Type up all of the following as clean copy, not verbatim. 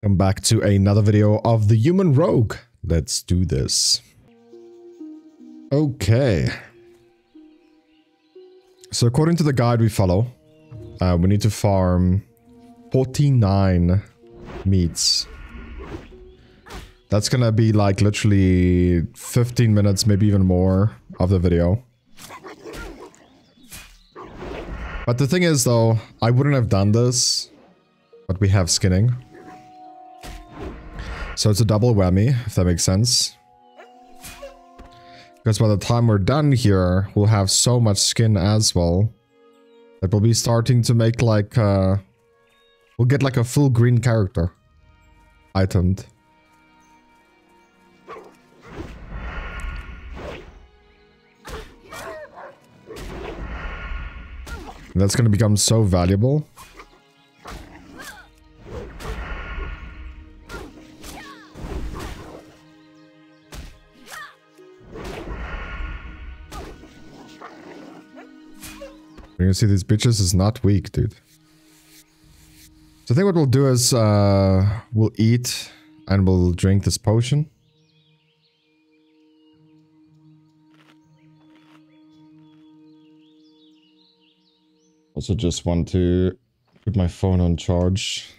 Welcome back to another video of the Human Rogue. Let's do this. Okay. So according to the guide we follow, we need to farm 49 meats. That's gonna be like literally 15 minutes, maybe even more of the video. But the thing is though, I wouldn't have done this, but we have skinning. So it's a double whammy, if that makes sense. Because by the time we're done here, we'll have so much skin as well that we'll be starting to make like, we'll get like a full green character itemed. And that's going to become so valuable. You can see these bitches is not weak, dude. So I think what we'll do is we'll eat and we'll drink this potion. Also just want to put my phone on charge.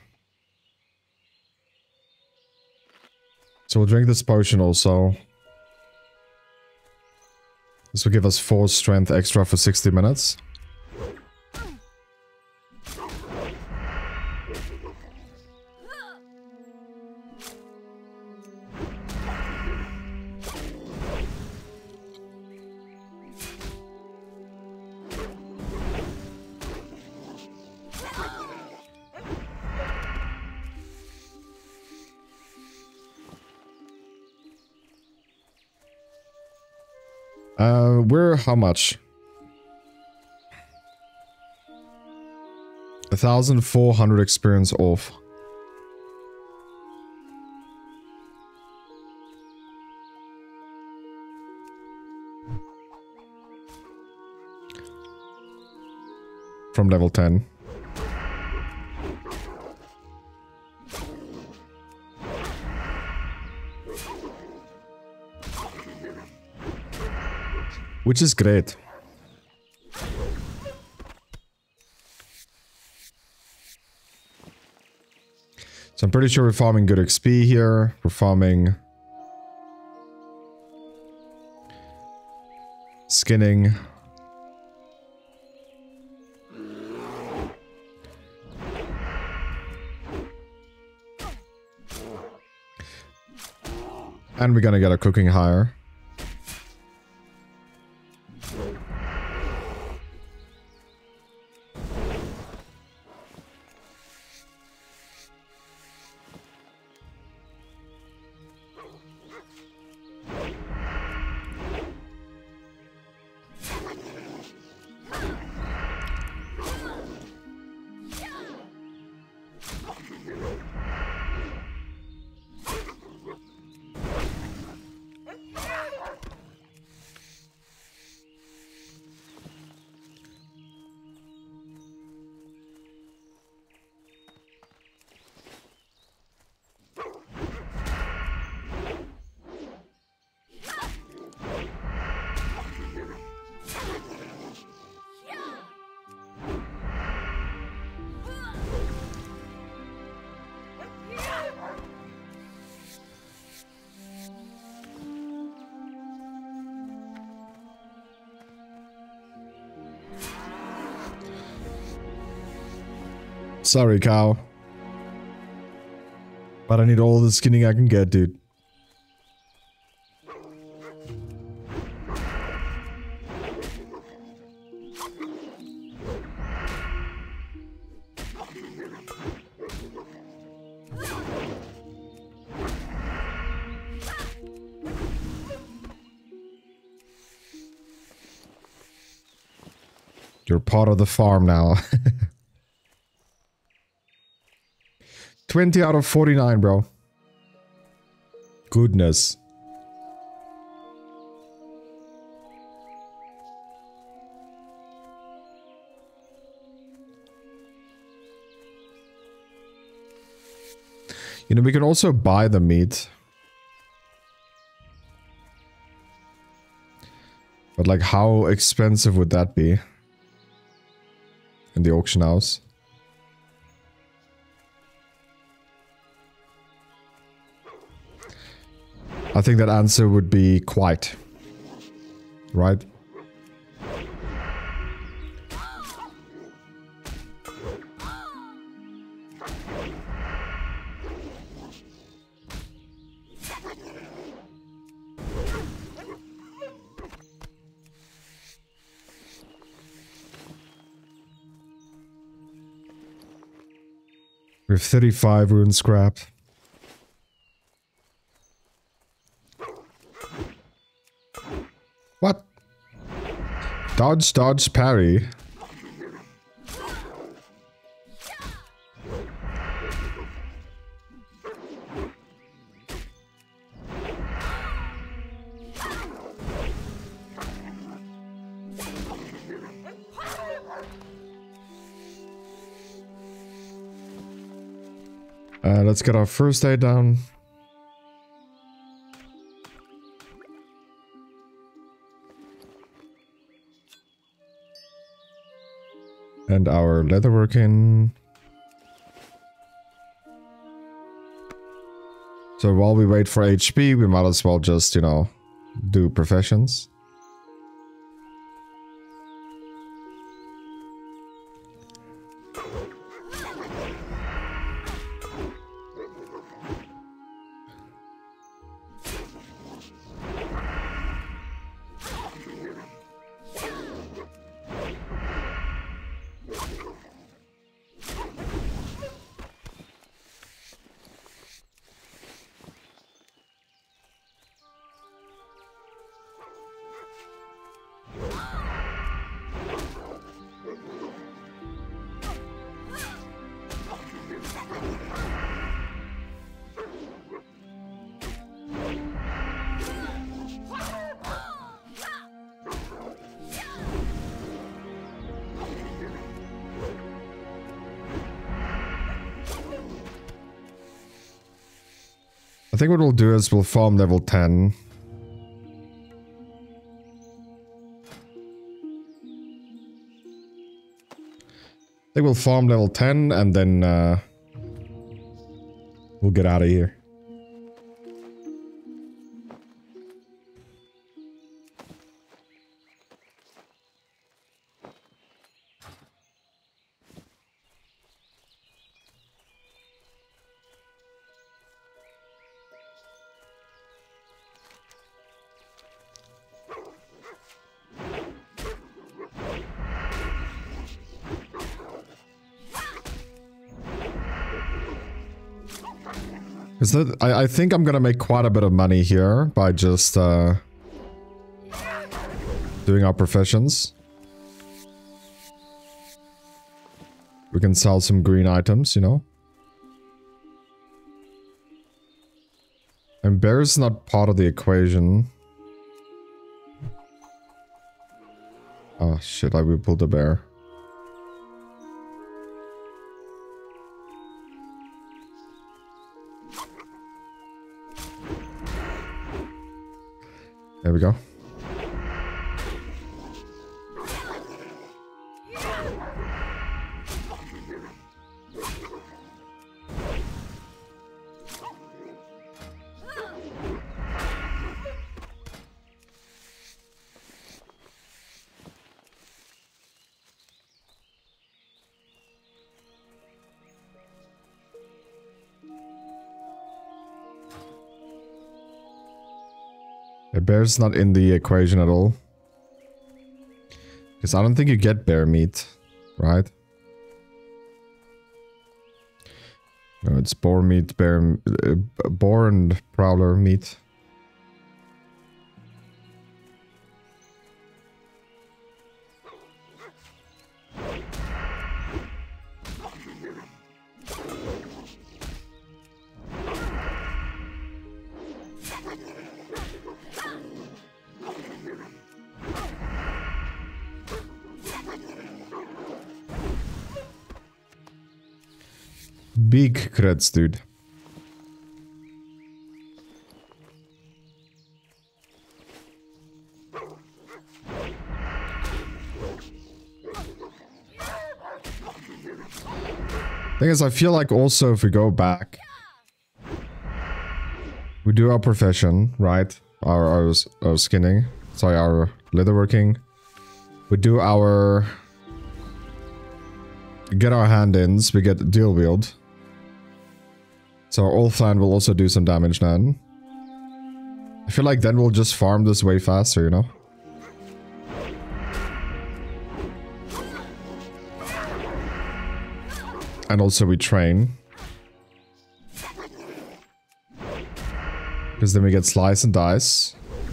So we'll drink this potion also. This will give us 4 strength extra for 60 minutes. We're how much? 1,400 experience off. From level 10. Which is great. So I'm pretty sure we're farming good XP here. We're farming skinning. And we're gonna get a cooking higher. Sorry, cow. But I need all the skinning I can get, dude. You're part of the farm now. 20 out of 49, bro. Goodness. You know, we can also buy the meat. But like, how expensive would that be? In the auction house? I think that answer would be quite. Right? We have 35 rune scrap. What? Dodge, dodge, parry. Let's get our first aid down. And our leatherworking. So while we wait for HP, we might as well just, you know, do professions. I think what we'll do is we'll farm level 10. I think we'll farm level 10 and then we'll get out of here. I think I'm gonna make quite a bit of money here by just doing our professions. We can sell some green items, you know. And bear's not part of the equation. Oh shit, I will pull the bear. There we go. The bear's not in the equation at all. Because I don't think you get bear meat, right? No, it's boar meat, boar and prowler meat. Big creds, dude. Thing is, I feel like also if we go back, we do our profession, right? Our skinning. Sorry, our leatherworking. We do our... Get our hand-ins, we get dual wield. So our Ulfland will also do some damage then. I feel like then we'll just farm this way faster, you know? And also we train. Because then we get slice and dice.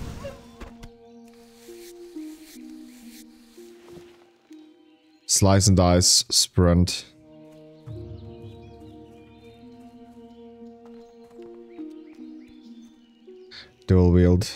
Slice and dice, sprint. Dual wield.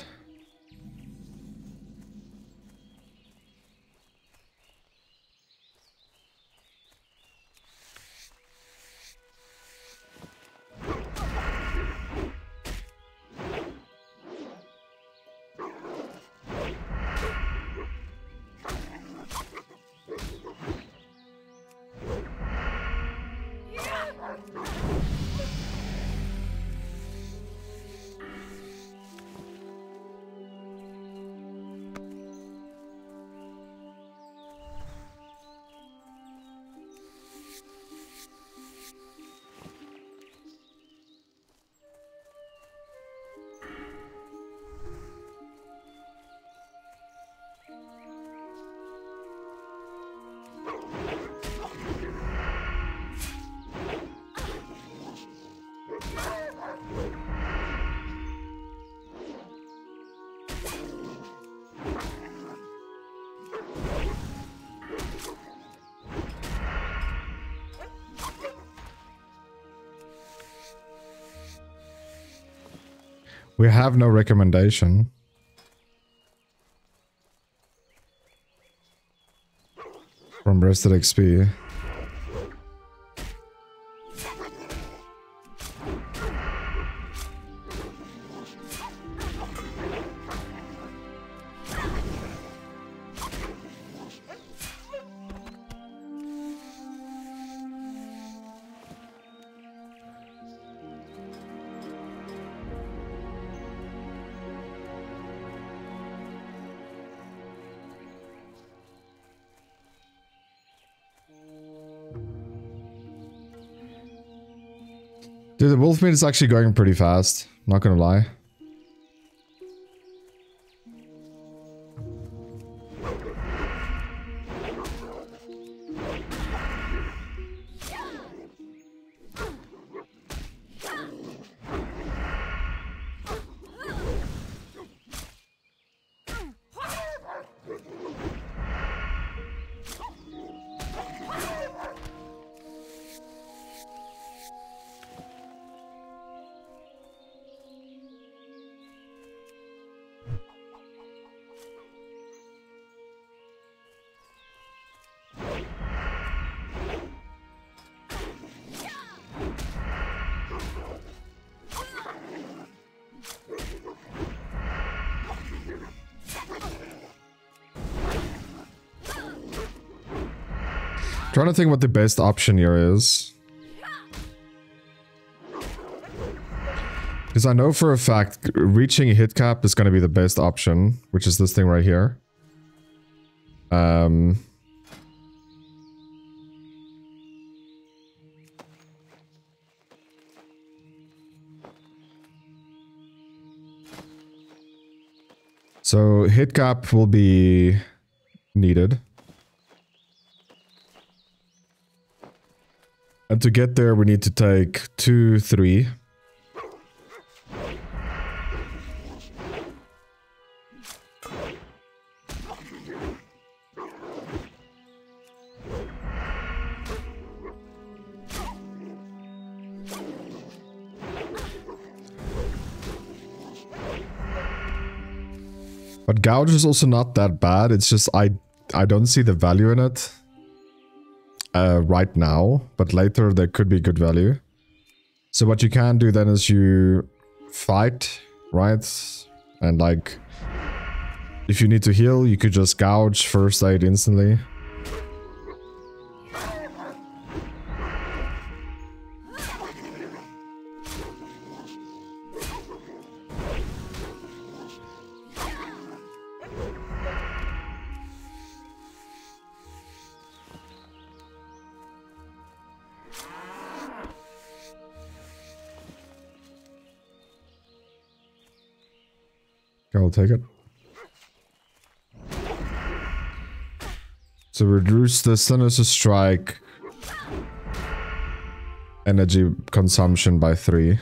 We have no recommendation. From rested XP. Dude, the Wolfmeat is actually going pretty fast. Not gonna lie. Trying to think what the best option here is. Because I know for a fact reaching a hit cap is going to be the best option, which is this thing right here. So hit cap will be needed. And to get there, we need to take 2, 3. But gouge is also not that bad. It's just I don't see the value in it. Right now, but later there could be good value. So what you can do then is you fight, right? And like, if you need to heal, you could just gouge, first aid instantly. I'll take it. So reduce the Sinister Strike energy consumption by 3.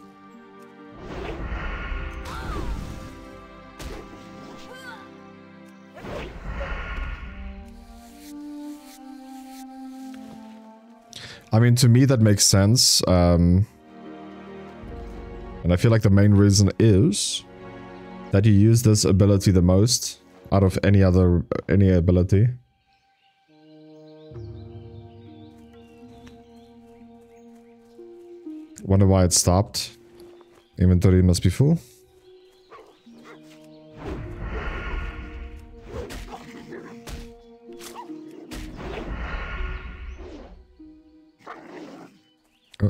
I mean, to me that makes sense. And I feel like the main reason is that you use this ability the most out of any ability. Wonder why it stopped. Inventory must be full. Oh.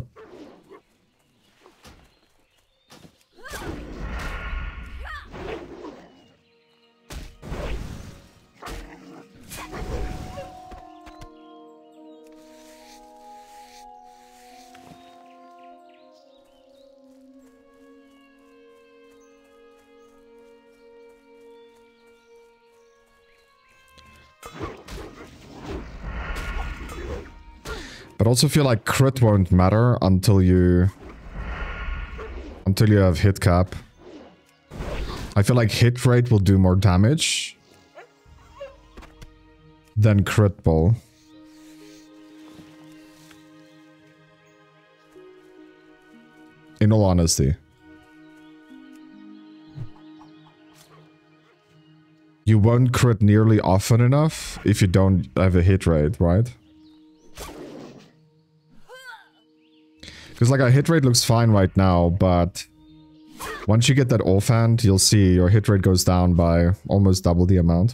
But also feel like crit won't matter until you have hit cap. I feel like hit rate will do more damage than crit ball. In all honesty. You won't crit nearly often enough if you don't have a hit rate, right? Because like our hit rate looks fine right now, but once you get that offhand, you'll see your hit rate goes down by almost double the amount.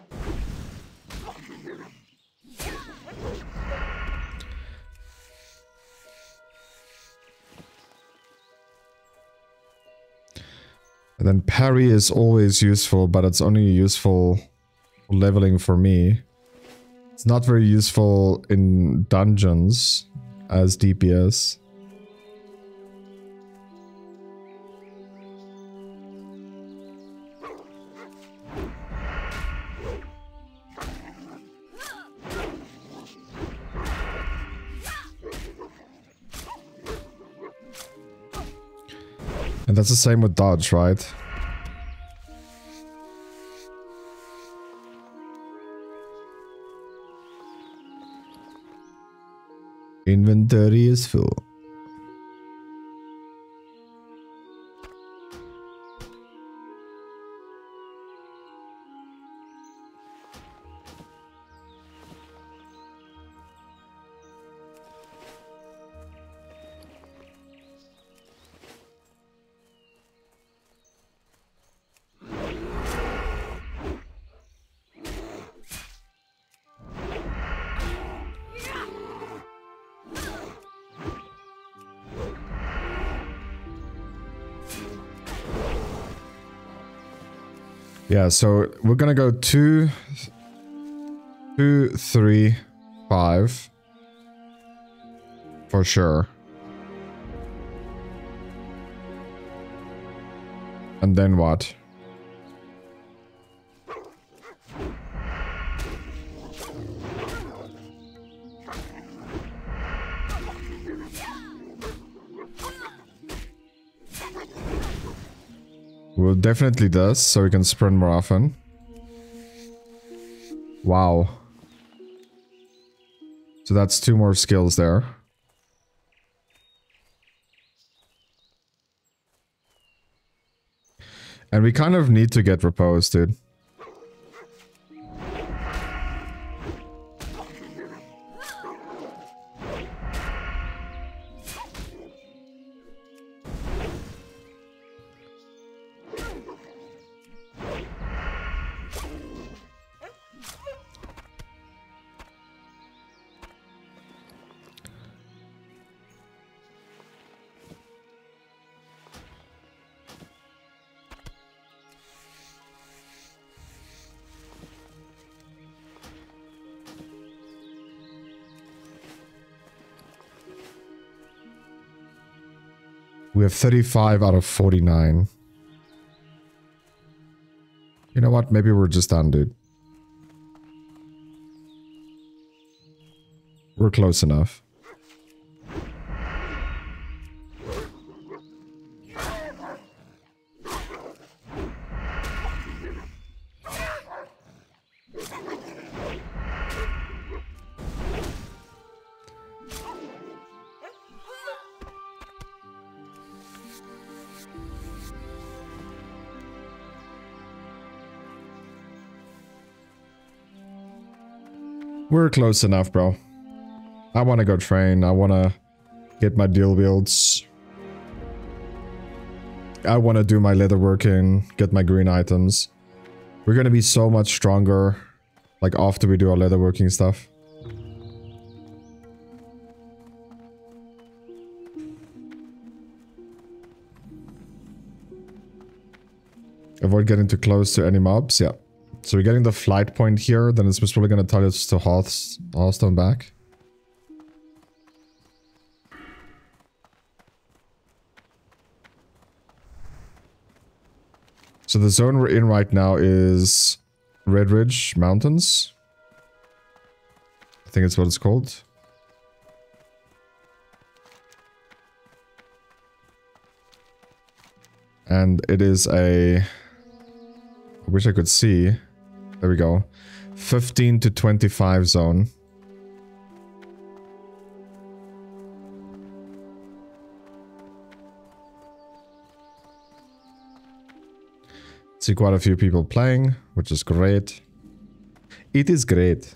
And then parry is always useful, but it's only useful for leveling for me. It's not very useful in dungeons as DPS. And that's the same with dodge, right? Inventory is full. Yeah, so we're gonna go 2, 3, 5 for sure. And then what? We'll definitely this, so we can sprint more often. Wow. So that's 2 more skills there. And we kind of need to get repose, dude. We have 35 out of 49. You know what? Maybe we're just done, dude. We're close enough. We're close enough, bro. I want to go train. I want to get my deal builds. I want to do my leatherworking, get my green items. We're going to be so much stronger, like, after we do our leatherworking stuff. Avoid getting too close to any mobs, yeah. So we're getting the flight point here, then it's probably going to tell us to Hearthstone back. So the zone we're in right now is Red Ridge Mountains. I think it's what it's called. And it is a... I wish I could see. There we go. 15 to 25 zone. See quite a few people playing, which is great. It is great.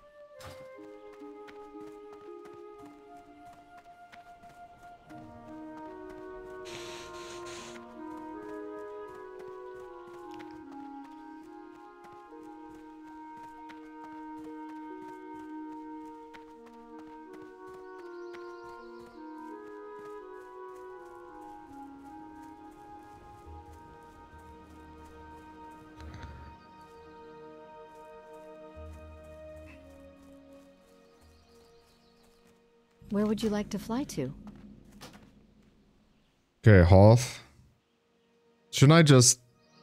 Where would you like to fly to? Okay, Hoth. Shouldn't I just...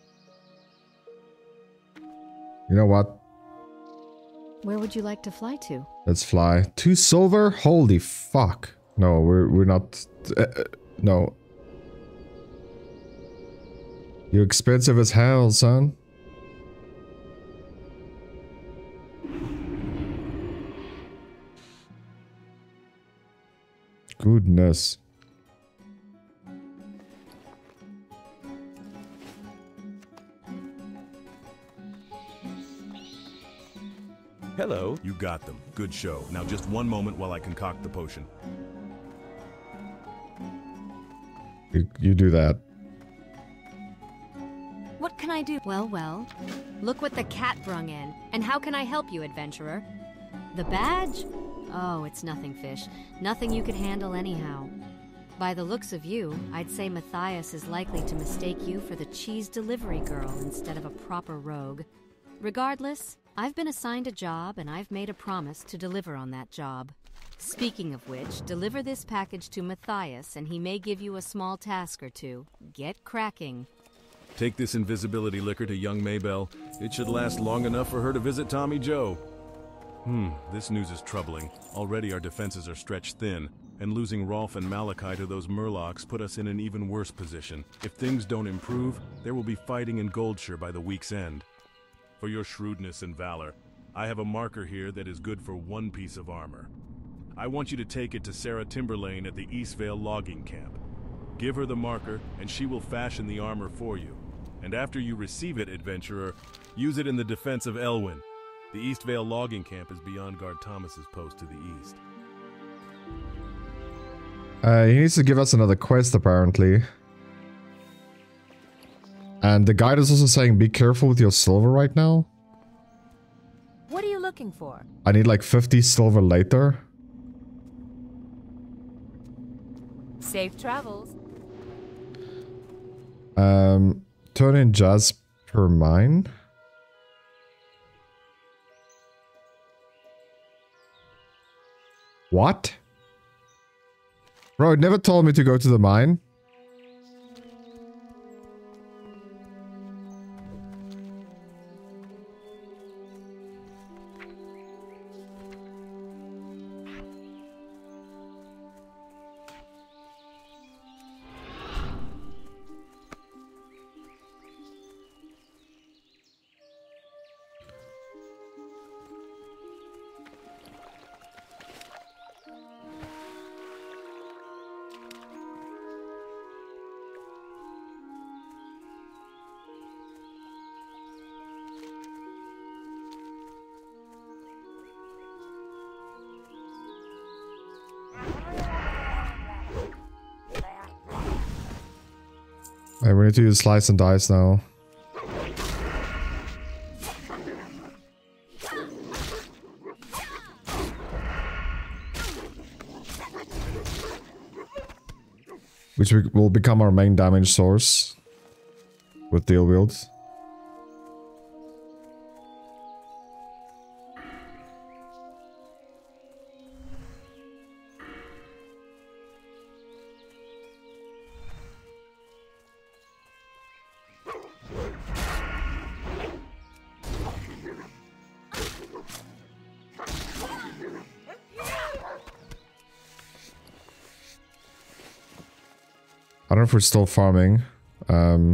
You know what? Where would you like to fly to? Let's fly. 2 silver? Holy fuck. No, we're not... no. You're expensive as hell, son. Goodness. Hello. You got them. Good show. Now just one moment while I concoct the potion. You do that. What can I do? Well. Look what the cat brung in. And how can I help you, adventurer? The badge? Oh, it's nothing, fish. Nothing you could handle anyhow. By the looks of you, I'd say Matthias is likely to mistake you for the cheese delivery girl instead of a proper rogue. Regardless, I've been assigned a job and I've made a promise to deliver on that job. Speaking of which, deliver this package to Matthias and he may give you a small task or two. Get cracking. Take this invisibility liquor to young Maybelle. It should last long enough for her to visit Tommy Joe. This news is troubling. Already our defenses are stretched thin, and losing Rolf and Malachi to those Murlocs put us in an even worse position. If things don't improve, there will be fighting in Goldshire by the week's end. For your shrewdness and valor, I have a marker here that is good for 1 piece of armor. I want you to take it to Sarah Timberlane at the Eastvale logging camp. Give her the marker, and she will fashion the armor for you. And after you receive it, adventurer, use it in the defense of Elwyn. The Eastvale logging camp is beyond Guard Thomas's post to the east. He needs to give us another quest, apparently. And the guide is also saying, be careful with your silver right now. What are you looking for? I need like 50 silver later. Safe travels. Turn in Jasper Mine. What? Bro, it never told me to go to the mine. Alright, we need to use slice and dice now. Which will become our main damage source with deal wield. I don't know if we're still farming. The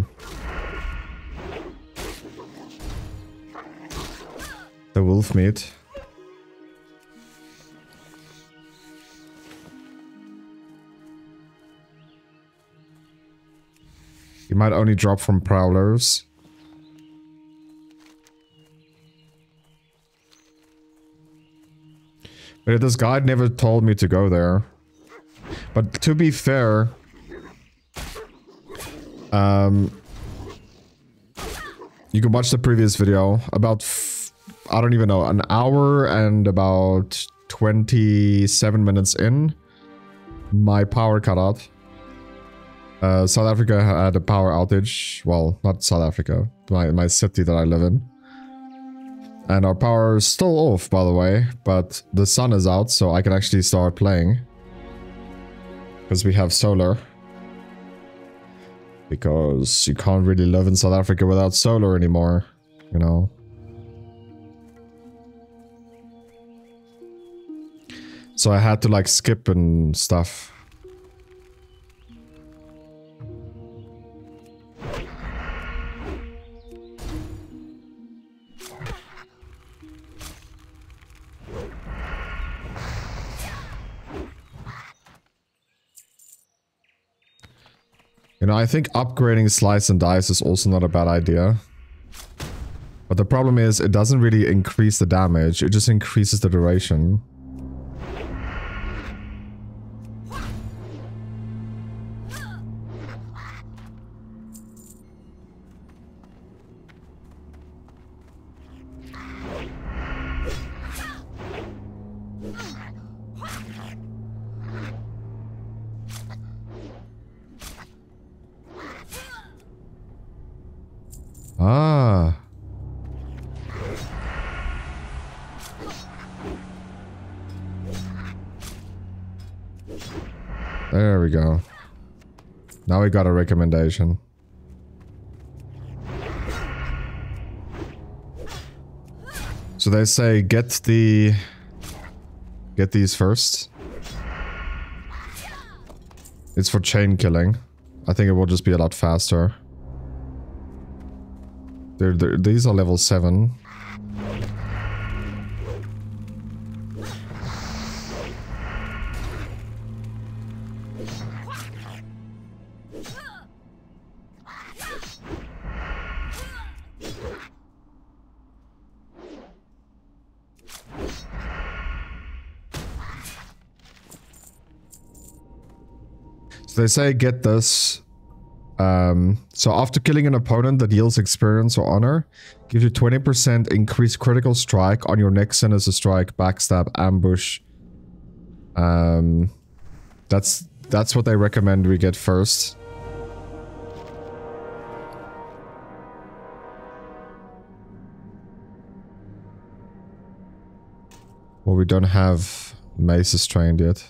wolf meat. You might only drop from prowlers. But this guide never told me to go there. But to be fair... you can watch the previous video. About, I don't even know, an hour and about 27 minutes in, my power cut out. South Africa had a power outage. Well, not South Africa, my city that I live in. And our power is still off, by the way, but the sun is out, so I can actually start playing. Because we have solar. Because you can't really live in South Africa without solar anymore, you know. So I had to like skip and stuff. You know, I think upgrading slice and dice is also not a bad idea. But the problem is, it doesn't really increase the damage, it just increases the duration. Ah. There we go. Now we got a recommendation. So they say get these first. It's for chain killing. I think it will just be a lot faster. These are level 7. So they say get this. So after killing an opponent that yields experience or honor, gives you 20% increased critical strike on your next sinister strike, backstab, ambush. That's what they recommend we get first. Well, we don't have maces trained yet.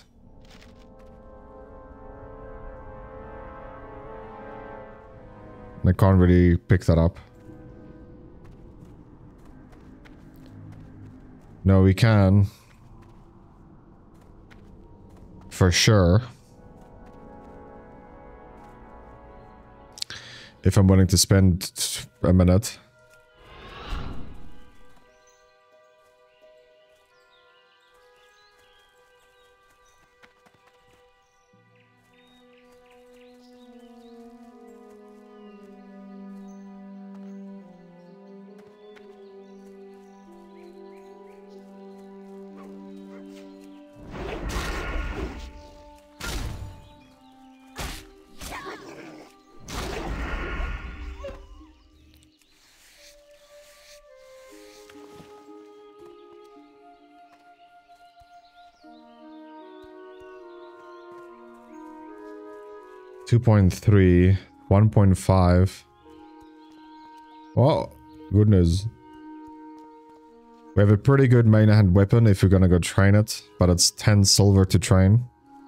I can't really pick that up. No, we can. For sure. If I'm willing to spend a minute. 2.3, 1.5. Oh, goodness. We have a pretty good main hand weapon if you're gonna go train it, but it's 10 silver to train.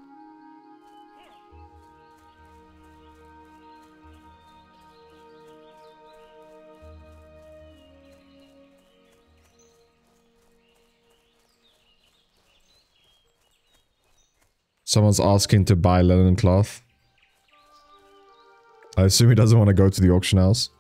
Someone's asking to buy linen cloth. I assume he doesn't want to go to the auction house.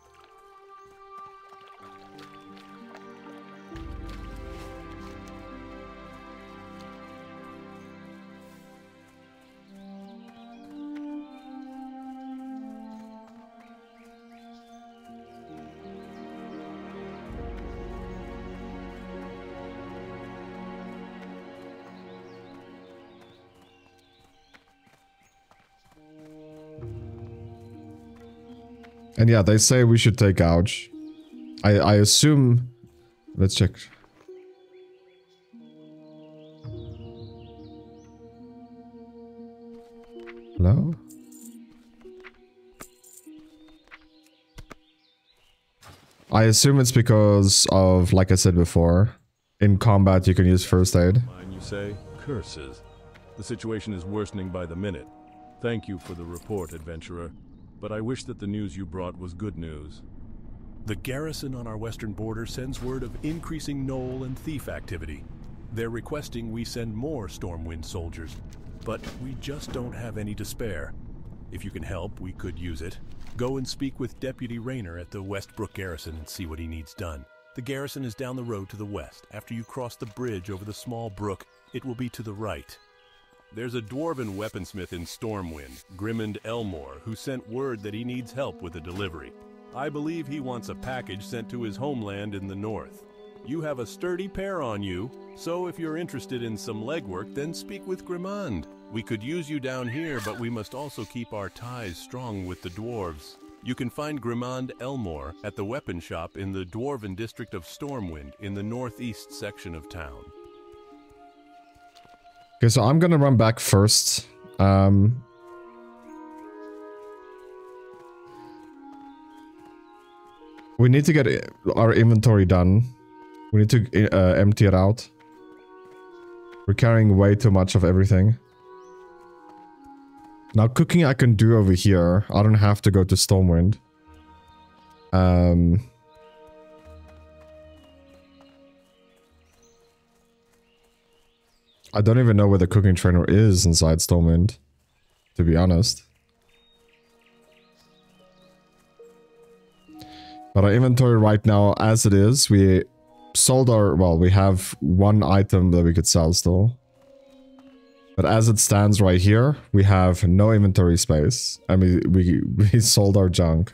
And yeah, they say we should take Ouch. I assume... Let's check. Hello? I assume it's because of, like I said before, in combat you can use first aid. Mine, you say? Curses. The situation is worsening by the minute. Thank you for the report, adventurer. But I wish that the news you brought was good news. The garrison on our western border sends word of increasing gnoll and thief activity. They're requesting we send more Stormwind soldiers, but we just don't have any to spare. If you can help, we could use it. Go and speak with Deputy Rayner at the Westbrook garrison and see what he needs done. The garrison is down the road to the west. After you cross the bridge over the small brook, it will be to the right. There's a dwarven weaponsmith in Stormwind, Grimmond Elmore, who sent word that he needs help with a delivery. I believe he wants a package sent to his homeland in the north. You have a sturdy pair on you, so if you're interested in some legwork, then speak with Grimmond. We could use you down here, but we must also keep our ties strong with the dwarves. You can find Grimmond Elmore at the weapon shop in the dwarven district of Stormwind in the northeast section of town. Okay, so I'm gonna run back first. We need to get our inventory done. We need to empty it out. We're carrying way too much of everything. Now cooking I can do over here. I don't have to go to Stormwind. I don't even know where the cooking trainer is inside Stormwind, to be honest. But our inventory right now, as it is, we sold our... Well, we have one item that we could sell still. But as it stands right here, we have no inventory space. I mean, we sold our junk.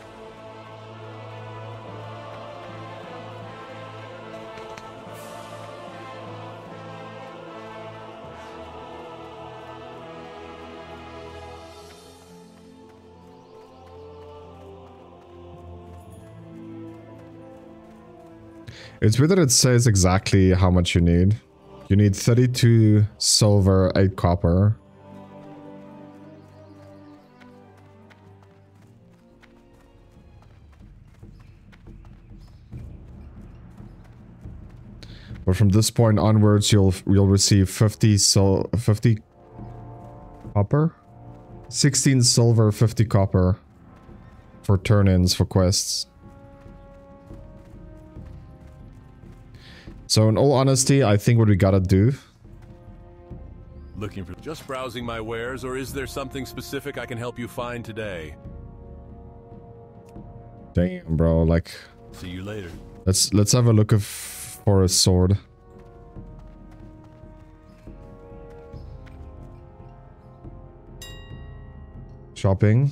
It's weird that it says exactly how much you need. You need 32 silver, 8 copper. But from this point onwards, you'll receive 50 copper, 16 silver, 50 copper for turn-ins for quests. So in all honesty, I think what we gotta do... Looking for just browsing my wares, or is there something specific I can help you find today? Damn, bro, like... See you later. Let's have a look for a sword. Shopping.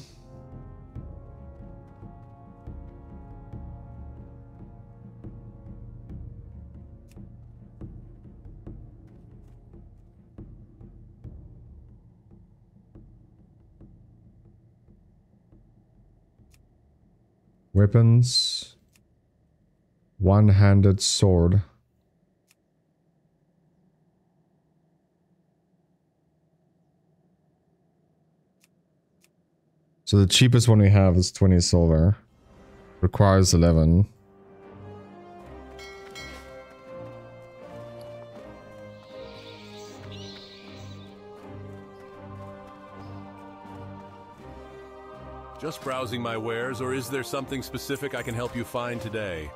Weapons. One-handed sword. So the cheapest one we have is 20 silver. Requires 11. Just browsing my wares, or is there something specific I can help you find today?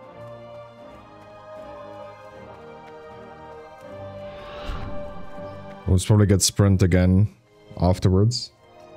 We'll probably get sprint again afterwards.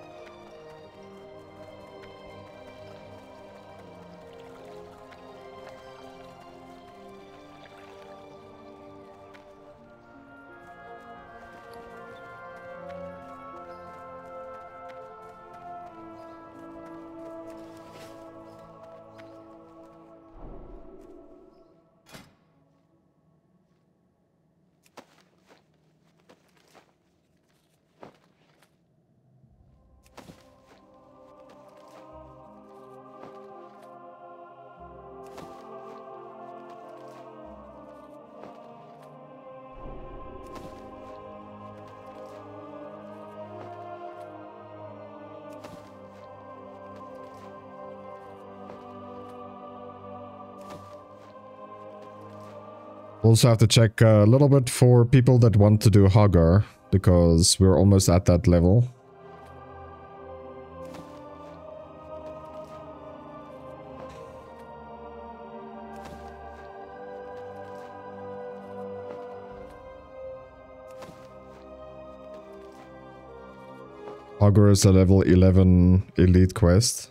Also have to check a little bit for people that want to do Hogger, because we're almost at that level. Hogger is a level 11 elite quest.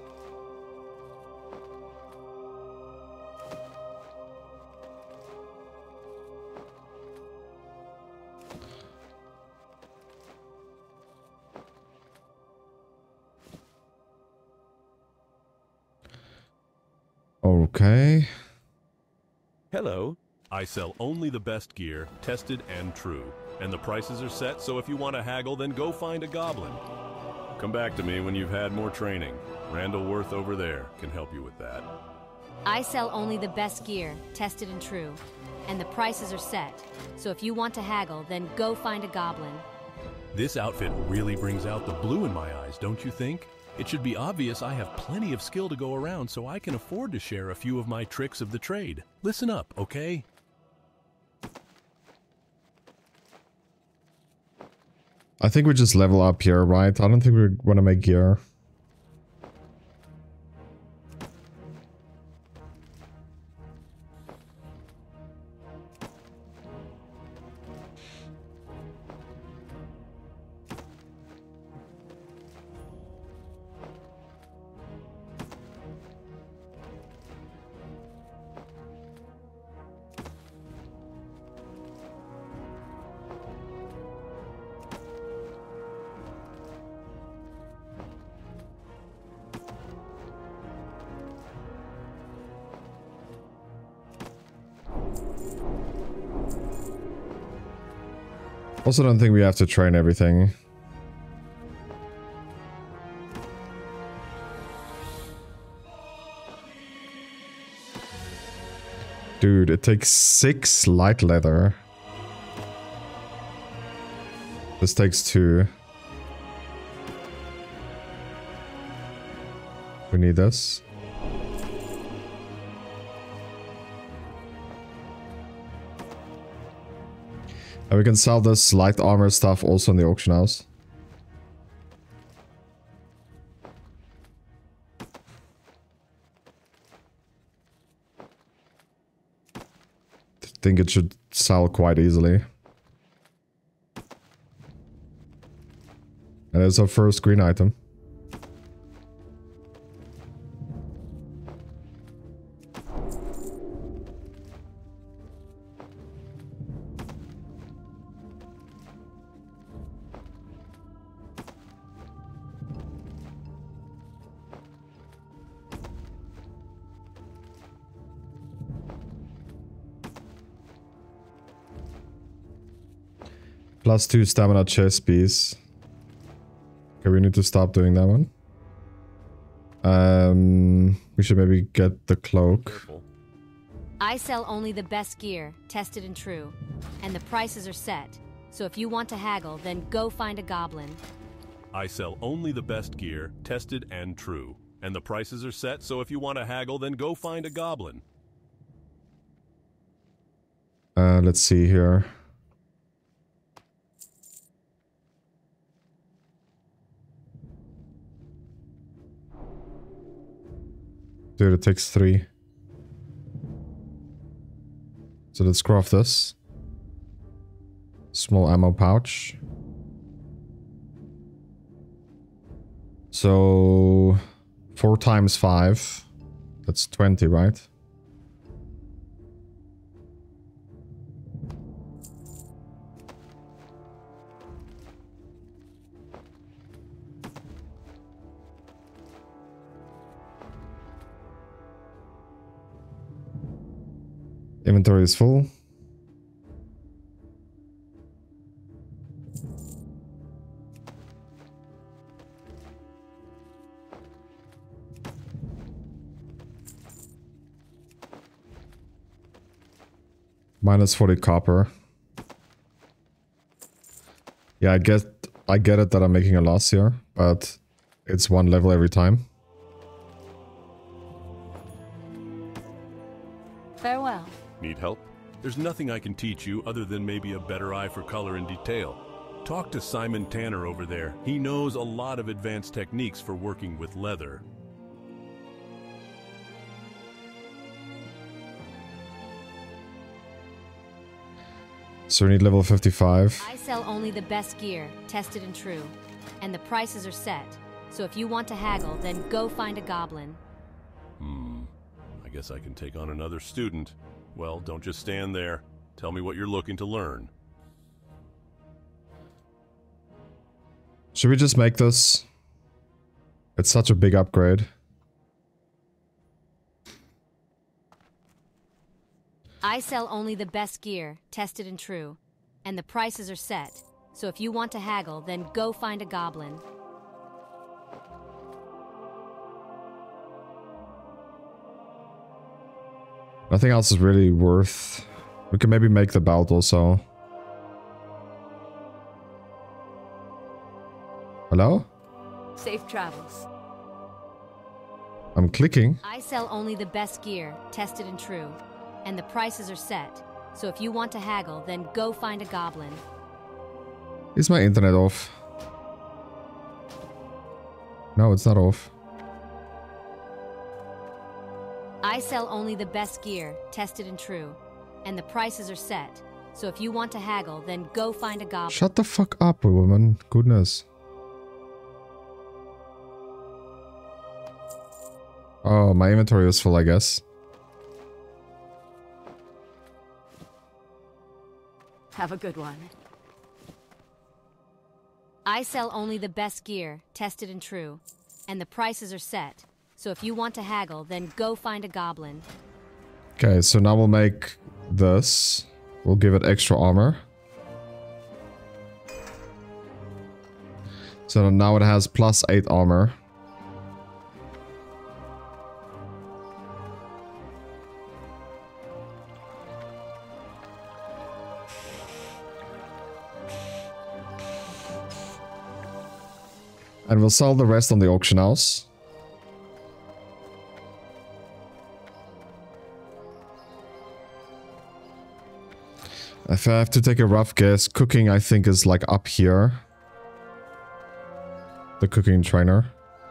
Okay. Hello. I sell only the best gear, tested and true. And the prices are set, so if you want to haggle, then go find a goblin. Come back to me when you've had more training. Randall Worth over there can help you with that. I sell only the best gear, tested and true. And the prices are set. So if you want to haggle, then go find a goblin. This outfit really brings out the blue in my eyes, don't you think? It should be obvious I have plenty of skill to go around, so I can afford to share a few of my tricks of the trade. Listen up, okay? I think we just level up here, right? I don't think we want to make gear. Also don't think we have to train everything. Dude, it takes 6 light leather. This takes 2. We need this. And we can sell this light armor stuff also in the auction house. I think it should sell quite easily. And it's our first green item. +2 stamina chest piece. Okay, we need to stop doing that one. We should maybe get the cloak. Careful. I sell only the best gear, tested and true. And the prices are set. So if you want to haggle, then go find a goblin. I sell only the best gear, tested and true. And the prices are set, so if you want to haggle, then go find a goblin. Let's see here. Dude, it takes 3. So let's craft this. Small ammo pouch. So 4 times 5. That's 20, right? Inventory is full. Minus 40 copper. Yeah, I get it that I'm making a loss here, but it's 1 level every time. Farewell. Need help? There's nothing I can teach you other than maybe a better eye for color and detail. Talk to Simon Tanner over there. He knows a lot of advanced techniques for working with leather. So we need level 55. I sell only the best gear, tested and true. And the prices are set. So if you want to haggle, then go find a goblin. I guess I can take on another student. Well, don't just stand there. Tell me what you're looking to learn. Should we just make this? It's such a big upgrade. I sell only the best gear, tested and true. And the prices are set. So if you want to haggle, then go find a goblin. Nothing else is really worth. We can maybe make the belt also. Hello? Safe travels. I'm clicking. I sell only the best gear, tested and true. And the prices are set. So if you want to haggle, then go find a goblin. Is my internet off? No, it's not off. I sell only the best gear, tested and true. And the prices are set. So if you want to haggle, then go find a goblin. Shut the fuck up, woman. Goodness. Oh, my inventory is full, I guess. Have a good one. I sell only the best gear, tested and true. And the prices are set. So if you want to haggle, then go find a goblin. Okay, so now we'll make this. We'll give it extra armor. So now it has plus 8 armor. And we'll sell the rest on the auction house. If I have to take a rough guess, cooking I think is like up here. The cooking trainer.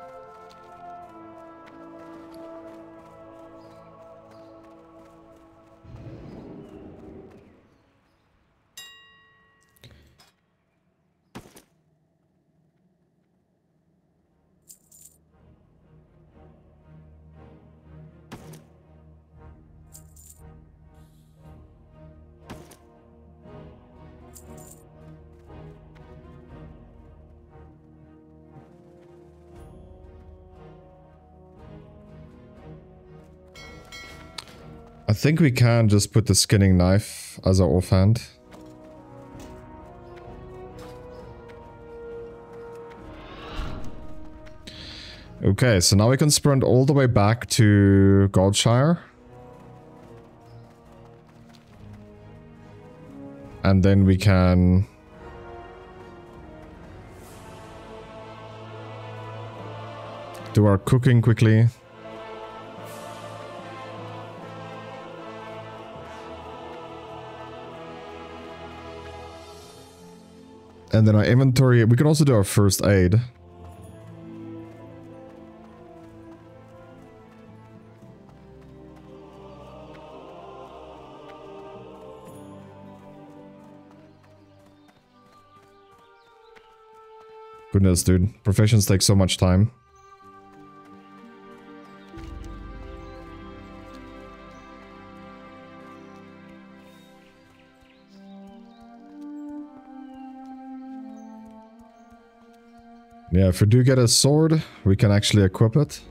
I think we can just put the skinning knife as our offhand. Okay, so now we can sprint all the way back to Goldshire. And then we can... do our cooking quickly. And then our inventory, we can also do our first aid. Goodness, dude. Professions take so much time. Yeah, if we do get a sword, we can actually equip it.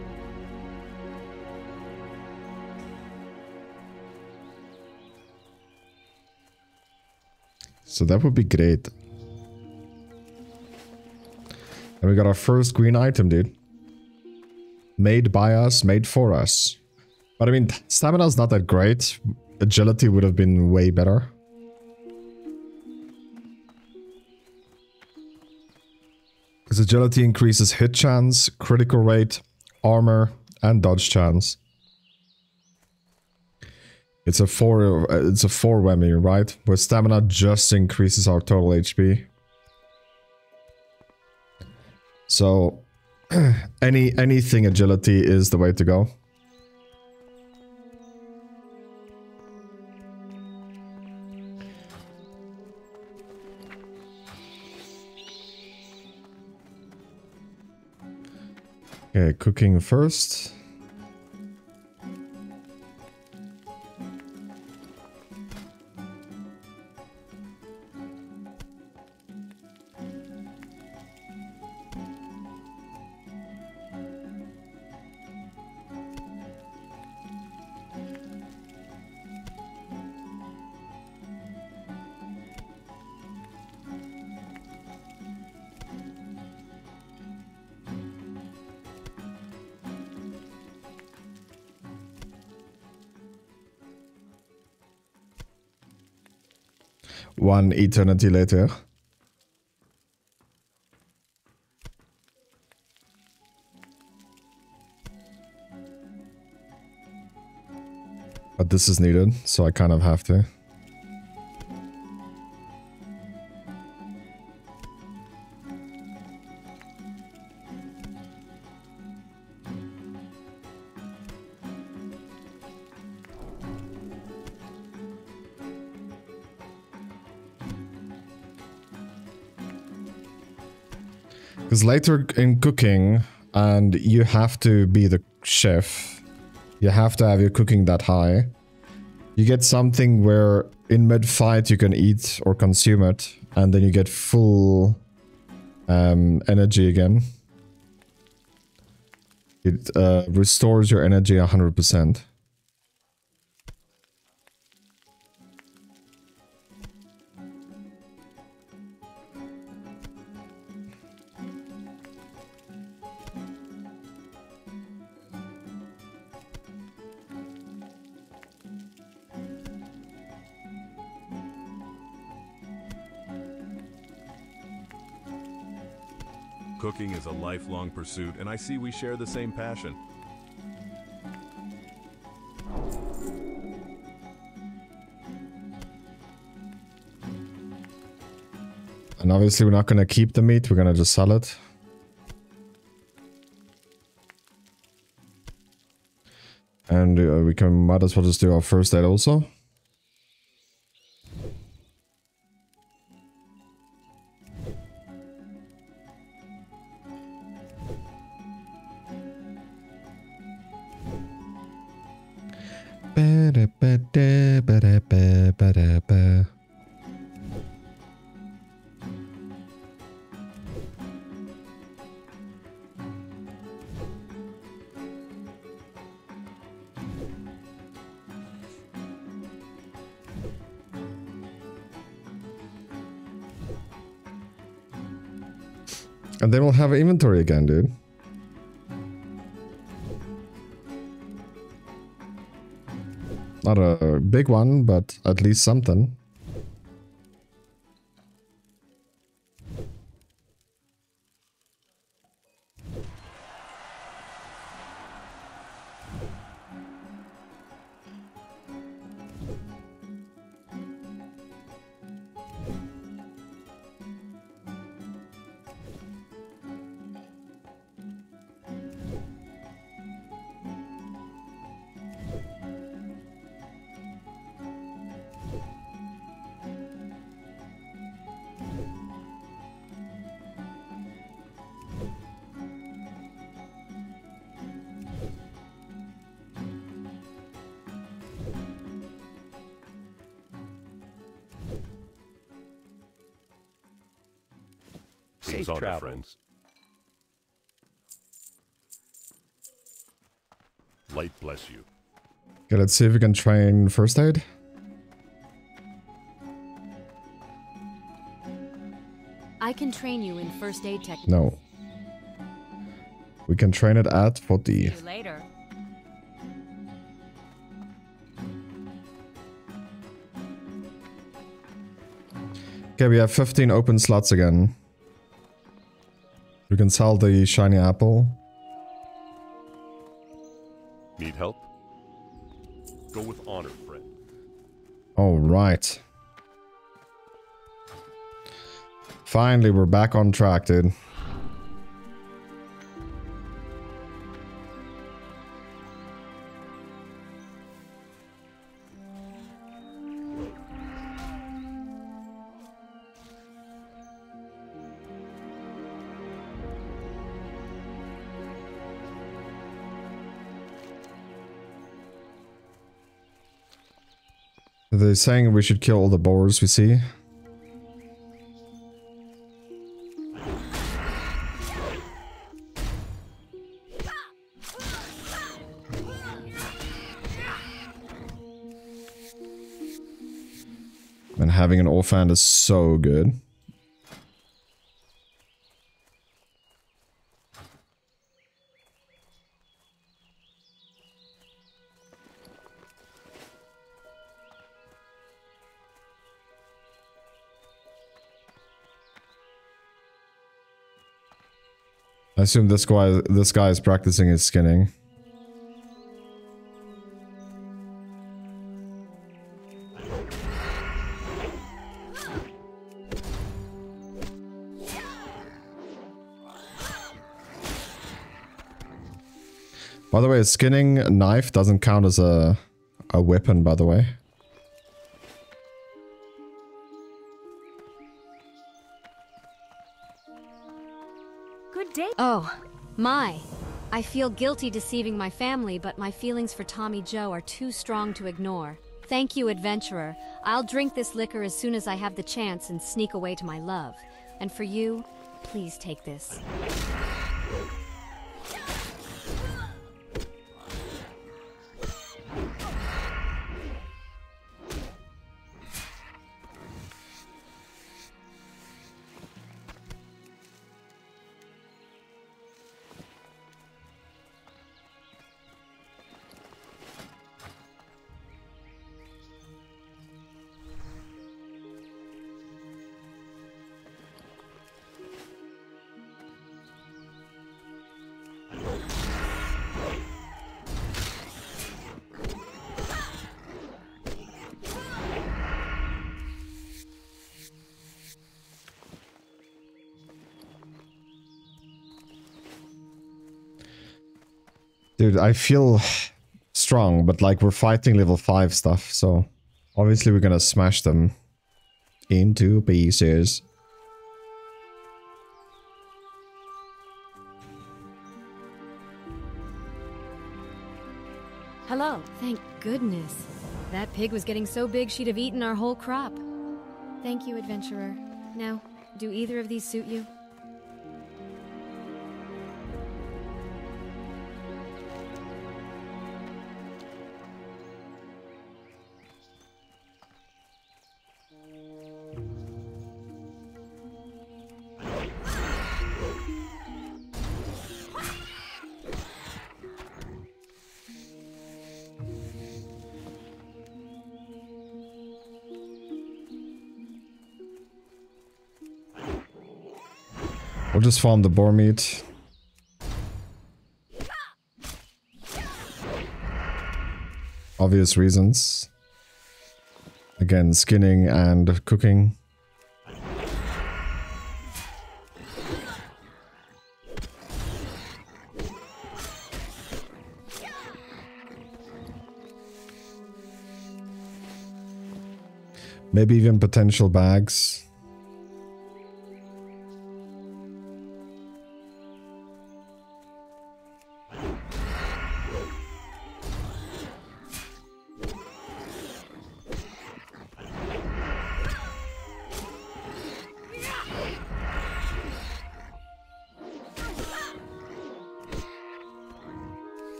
So that would be great. And we got our first green item, dude. Made by us, made for us. But I mean, stamina's not that great. Agility would have been way better. Because agility increases hit chance, critical rate, armor, and dodge chance. It's a four whammy, right? Where stamina just increases our total HP. So anything agility is the way to go. Okay, cooking first. One eternity later. But this is needed, so I kind of have to. Because later in cooking, and you have to be the chef, you have to have your cooking that high. You get something where in mid-fight you can eat or consume it, and then you get full energy again. It restores your energy 100%. Cooking is a lifelong pursuit, and I see we share the same passion. And obviously we're not going to keep the meat, we're going to just sell it. And we might as well just do our first aid also. And then we'll have an inventory again, dude. Not a big one, but at least something. Blessings on you, friends. Light bless you. Okay, let's see if we can train first aid. I can train you in first aid techniques. No. We can train it at 40. See you later. Okay, we have 15 open slots again. We can sell the shiny apple. Need help? Go with honor, friend. All right. Finally, we're back on track, dude. They're saying we should kill all the boars we see. And having an orphan is so good. I assume this guy is practicing his skinning. By the way, a skinning knife doesn't count as a weapon, by the way. Good day. Oh, my. I feel guilty deceiving my family, but my feelings for Tommy Joe are too strong to ignore. Thank you, adventurer. I'll drink this liquor as soon as I have the chance and sneak away to my love. And for you, please take this. Dude, I feel strong, but like we're fighting level 5 stuff, so obviously we're gonna smash them into pieces. Hello. Thank goodness. That pig was getting so big she'd have eaten our whole crop. Thank you, adventurer. Now, do either of these suit you? We'll just farm the boar meat. Obvious reasons. Again, skinning and cooking. Maybe even potential bags.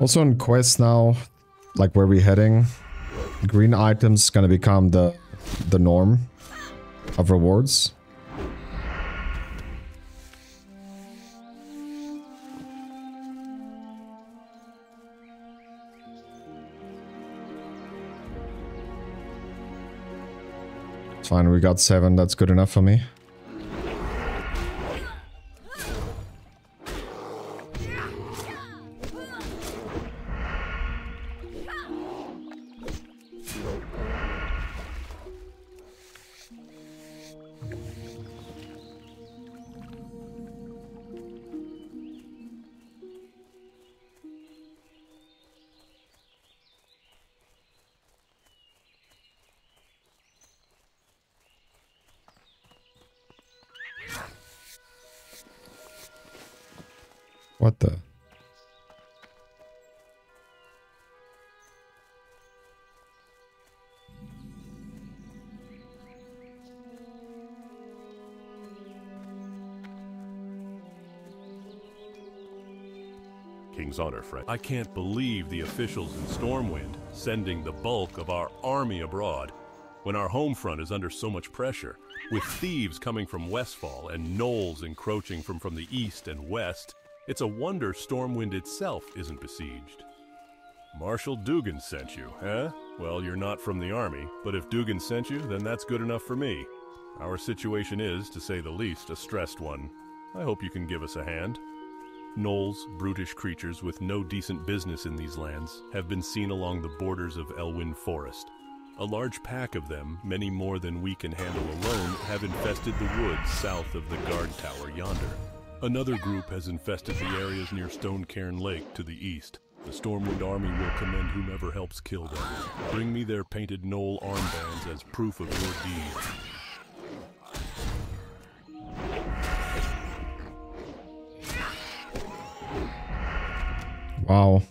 Also in quests now, like where we're heading, green items gonna become the norm of rewards. It's fine, we got 7, that's good enough for me. What the? King's honor, friend. I can't believe the officials in Stormwind sending the bulk of our army abroad when our home front is under so much pressure, with thieves coming from Westfall and gnolls encroaching from the east and west. It's a wonder Stormwind itself isn't besieged. Marshal Dugan sent you, huh? Well, you're not from the army, but if Dugan sent you, then that's good enough for me. Our situation is, to say the least, a stressed one. I hope you can give us a hand. Gnolls, brutish creatures with no decent business in these lands, have been seen along the borders of Elwyn Forest. A large pack of them, many more than we can handle alone, have infested the woods south of the guard tower yonder. Another group has infested the areas near Stonecairn Lake to the east. The Stormwind army will commend whomever helps kill them. Bring me their painted gnoll armbands as proof of your deed. Wow.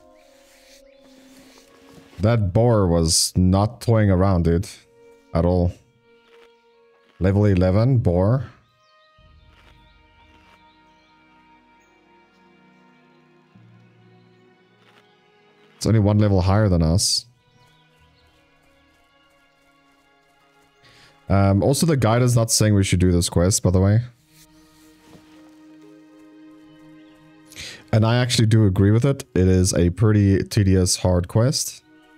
That boar was not toying around, dude. At all. Level 11, boar. It's only 1 level higher than us. Also, the guide is not saying we should do this quest, by the way. And I actually do agree with it. It is a pretty tedious, hard quest.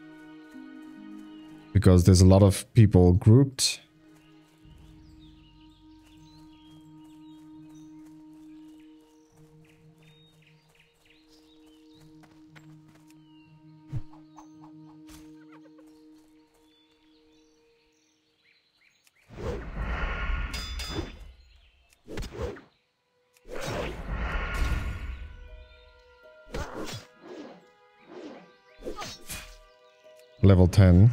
Because there's a lot of people grouped. Level 10.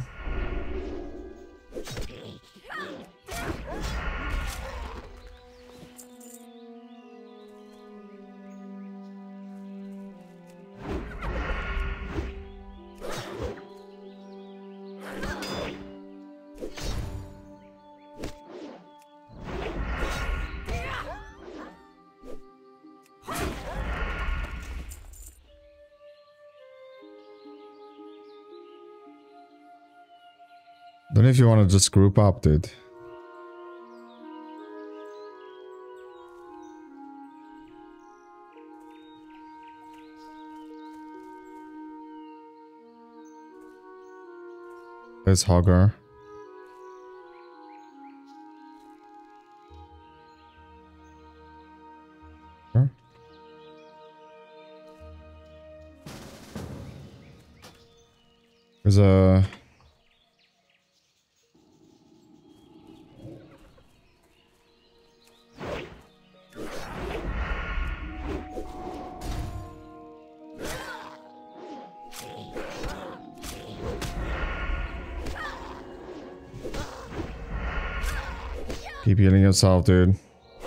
Don't know if you want to just group up, dude. There's Hogger. Huh? There's a... Keep healing yourself, dude.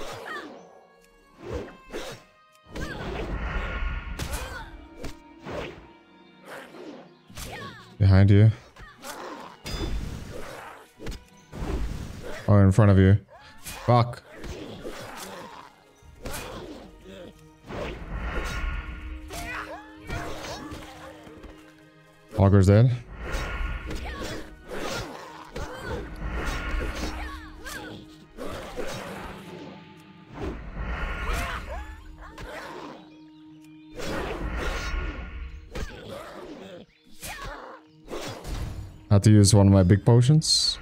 Behind you. Oh, in front of you. Fuck. Auger's dead. Had to use one of my big potions.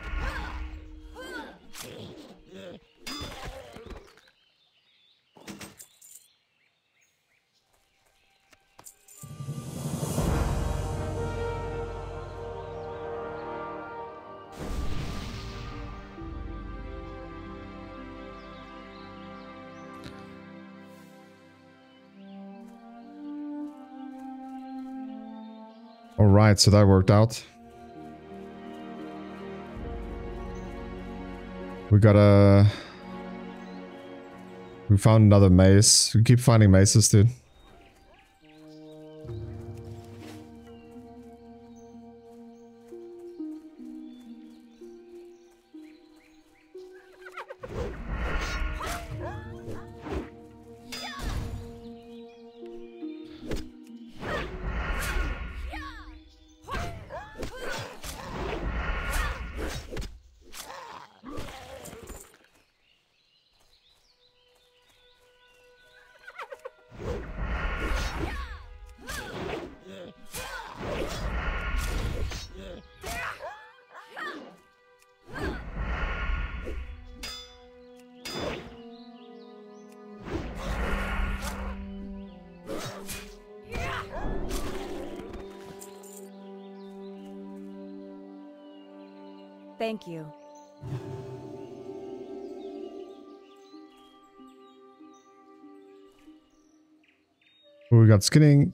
All right, so that worked out. We found another mace. We keep finding maces, dude. Thank you. We got skinning.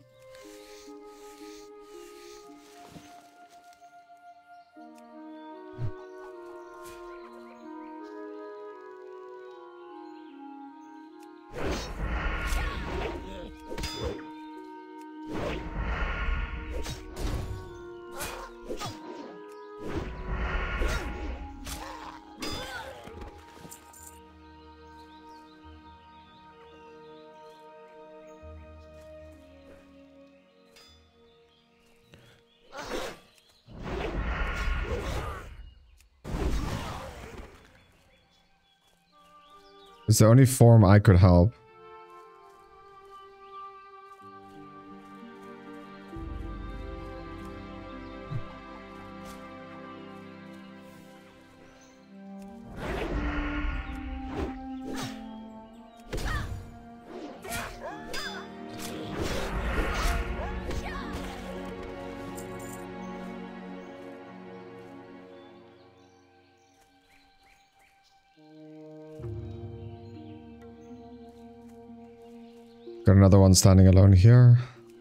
It's the only form I could help. Got another one standing alone here.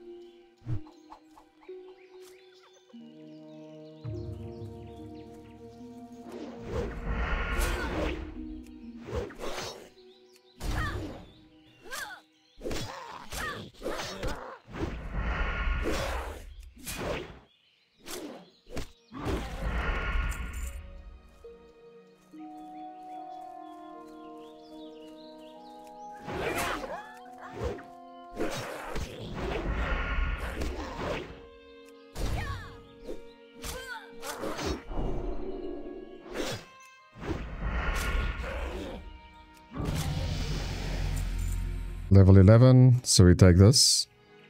Level 11, so we take this.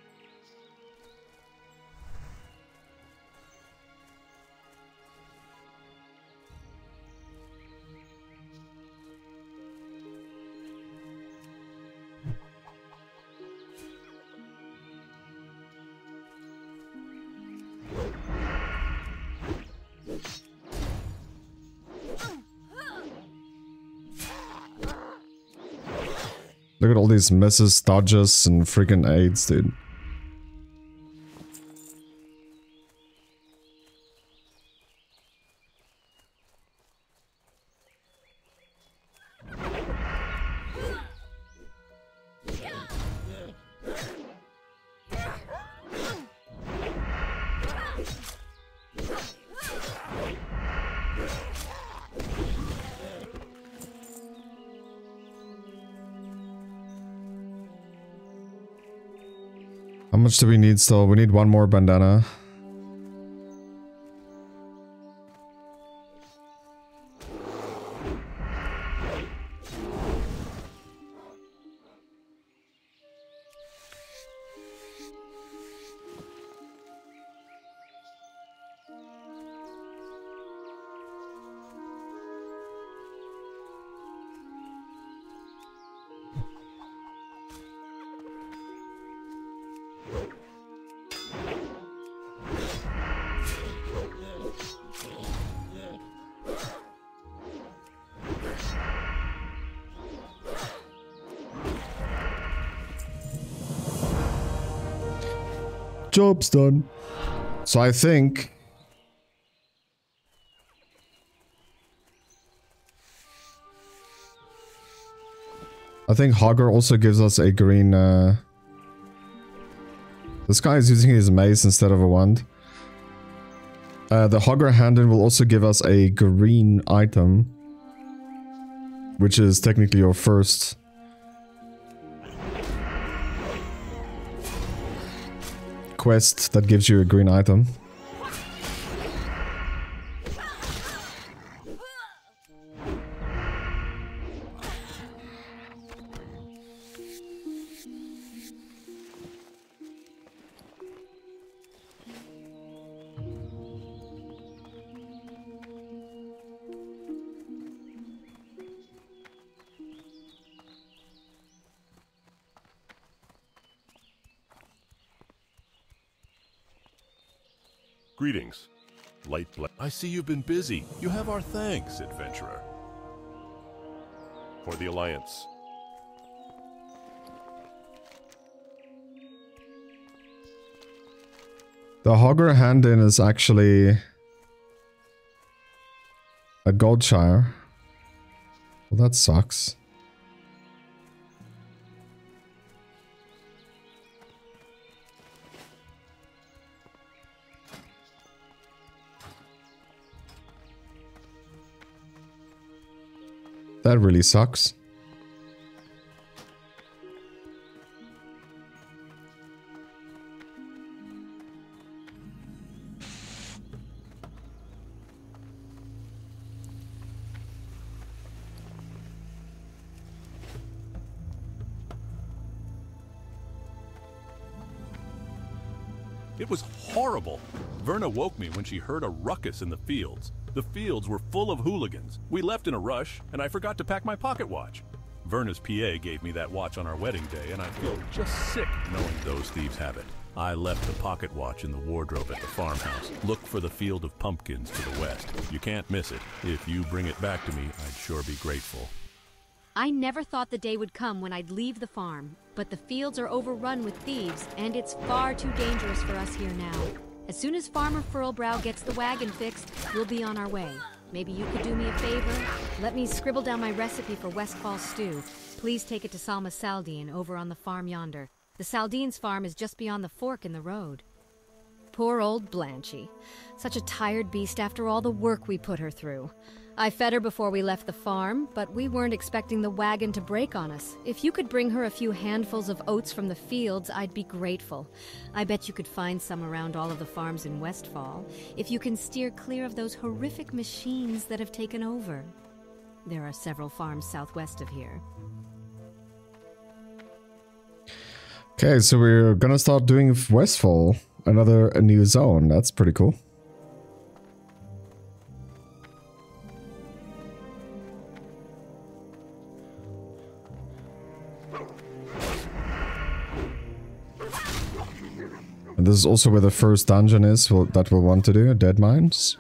Look at all these misses, dodges, and freaking aids, dude. How much do we need still? We need one more bandana. Job's done. So I think... Hogger also gives us a green... This guy is using his mace instead of a wand. The Hogger Handin will also give us a green item. Which is technically your first... quest that gives you a green item. Greetings. I see you've been busy. You have our thanks, adventurer. For the Alliance. The Hogger Handin is actually a Goldshire. Well, that sucks. That really sucks. It was horrible. Verna woke me when she heard a ruckus in the fields. The fields were full of hooligans. We left in a rush, and I forgot to pack my pocket watch. Verna's PA gave me that watch on our wedding day, and I feel just sick knowing those thieves have it. I left the pocket watch in the wardrobe at the farmhouse. Look for the field of pumpkins to the west. You can't miss it. If you bring it back to me, I'd sure be grateful. I never thought the day would come when I'd leave the farm, but the fields are overrun with thieves, and it's far too dangerous for us here now. As soon as Farmer Furlbrow gets the wagon fixed, we'll be on our way. Maybe you could do me a favor? Let me scribble down my recipe for Westfall stew. Please take it to Salma Saldine over on the farm yonder. The Saldine's farm is just beyond the fork in the road. Poor old Blanchie. Such a tired beast after all the work we put her through. I fed her before we left the farm, but we weren't expecting the wagon to break on us. If you could bring her a few handfuls of oats from the fields, I'd be grateful. I bet you could find some around all of the farms in Westfall, if you can steer clear of those horrific machines that have taken over. There are several farms southwest of here. Okay, so we're gonna start doing Westfall, a new zone. That's pretty cool. And this is also where the first dungeon is that we'll want to do, Dead Mines.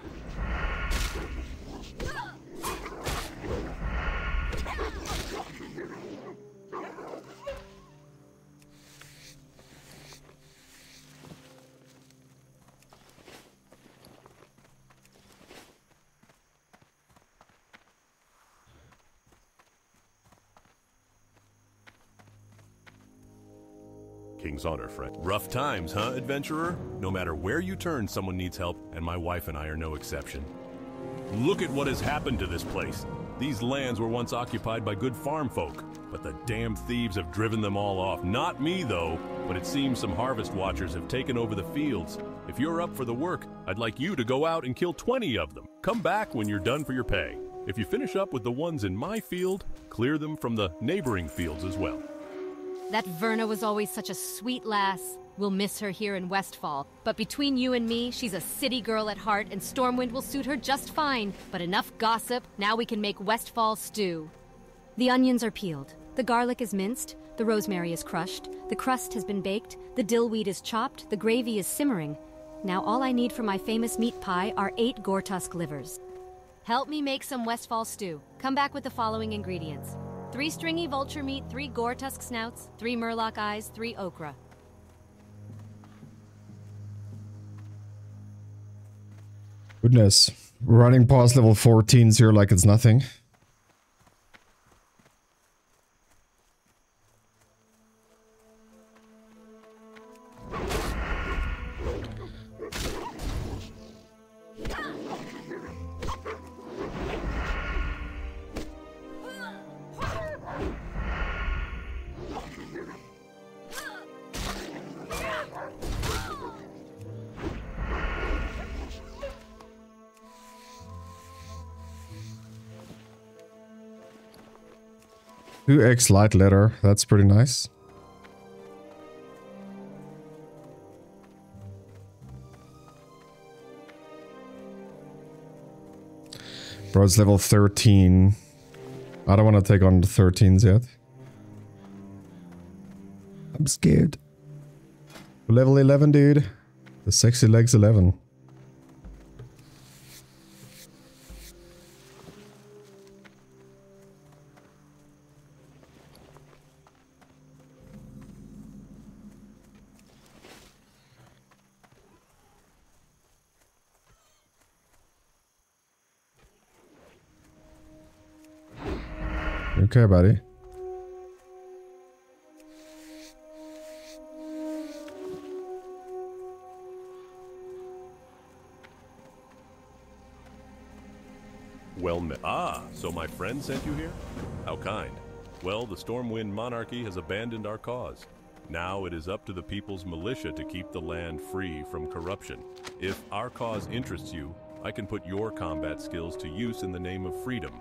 King's honor, friend. Rough times, huh, adventurer? No matter where you turn, someone needs help, and my wife and I are no exception. Look at what has happened to this place. These lands were once occupied by good farm folk, but the damn thieves have driven them all off. Not me, though, but it seems some harvest watchers have taken over the fields. If you're up for the work, I'd like you to go out and kill 20 of them. Come back when you're done for your pay. If you finish up with the ones in my field, clear them from the neighboring fields as well. That Verna was always such a sweet lass. We'll miss her here in Westfall. But between you and me, she's a city girl at heart, and Stormwind will suit her just fine. But enough gossip, now we can make Westfall stew. The onions are peeled, the garlic is minced, the rosemary is crushed, the crust has been baked, the dillweed is chopped, the gravy is simmering. Now all I need for my famous meat pie are 8 Gortusk livers. Help me make some Westfall stew. Come back with the following ingredients. 3 stringy vulture meat, 3 Gortusk snouts, 3 murloc eyes, 3 okra. Goodness. We're running past level 14s here like it's nothing. Two X light letter, that's pretty nice. Bro, it's level 13. I don't want to take on the 13s yet. I'm scared. Level 11, dude. The sexy legs 11. Okay, buddy. Well met. Ah, so my friend sent you here? How kind. Well, the Stormwind Monarchy has abandoned our cause. Now it is up to the People's Militia to keep the land free from corruption. If our cause interests you, I can put your combat skills to use in the name of freedom.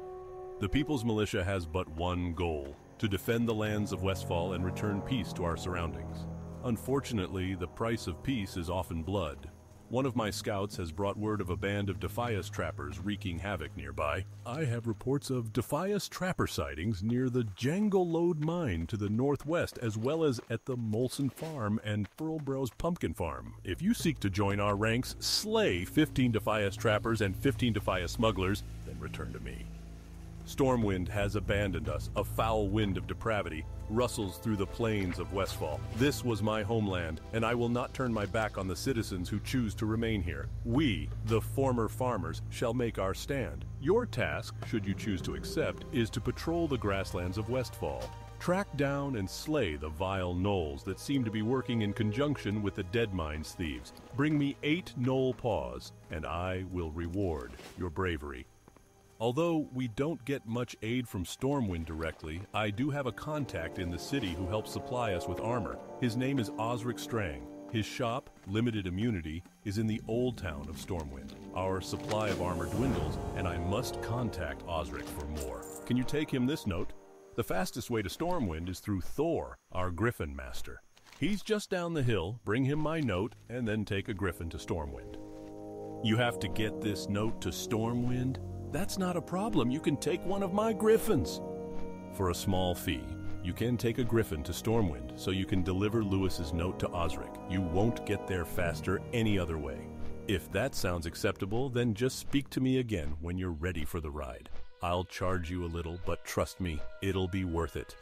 The People's Militia has but one goal, to defend the lands of Westfall and return peace to our surroundings. Unfortunately, the price of peace is often blood. One of my scouts has brought word of a band of Defias trappers wreaking havoc nearby. I have reports of Defias trapper sightings near the Jangle Lode mine to the northwest, as well as at the Molson Farm and Furlbrow's Pumpkin Farm. If you seek to join our ranks, slay 15 Defias trappers and 15 Defias smugglers, then return to me. Stormwind has abandoned us. A foul wind of depravity rustles through the plains of Westfall. This was my homeland, and I will not turn my back on the citizens who choose to remain here. We, the former farmers, shall make our stand. Your task, should you choose to accept, is to patrol the grasslands of Westfall. Track down and slay the vile gnolls that seem to be working in conjunction with the Deadmines thieves. Bring me 8 gnoll paws, and I will reward your bravery. Although we don't get much aid from Stormwind directly, I do have a contact in the city who helps supply us with armor. His name is Osric Strang. His shop, Limited Immunity, is in the old town of Stormwind. Our supply of armor dwindles, and I must contact Osric for more. Can you take him this note? The fastest way to Stormwind is through Thor, our Griffin Master. He's just down the hill. Bring him my note, and then take a Griffin to Stormwind. You have to get this note to Stormwind? That's not a problem. You can take one of my Griffins. For a small fee, you can take a Griffin to Stormwind so you can deliver Lewis's note to Osric. You won't get there faster any other way. If that sounds acceptable, then just speak to me again when you're ready for the ride. I'll charge you a little, but trust me, it'll be worth it.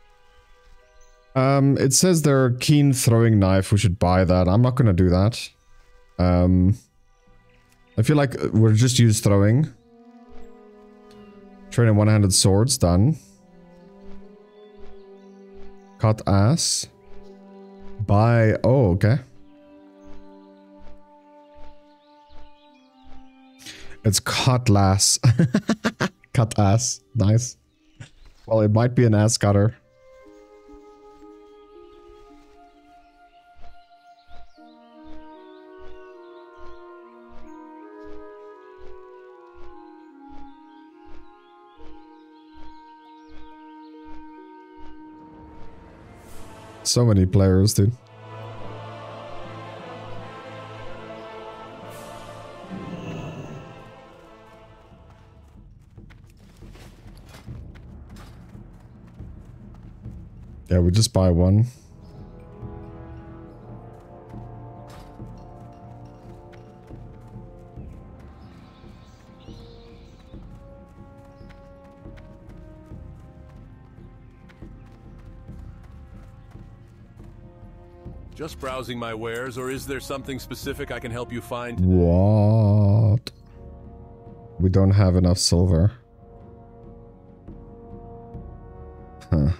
It says they're keen throwing knife. We should buy that. I'm not gonna do that. I feel like we'll just use throwing. Training one-handed swords, done. Cut ass. Buy... Oh, okay. It's cutlass. Cut ass. Nice. Well, it might be an ass cutter. So many players, dude. Yeah, we just buy one. Just browsing my wares, or is there something specific I can help you find? What? We don't have enough silver. Huh.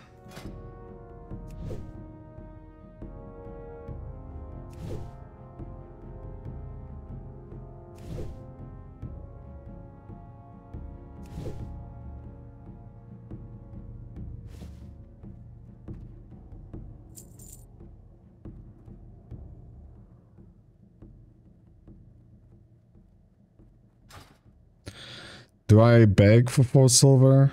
Do I beg for 4 silver?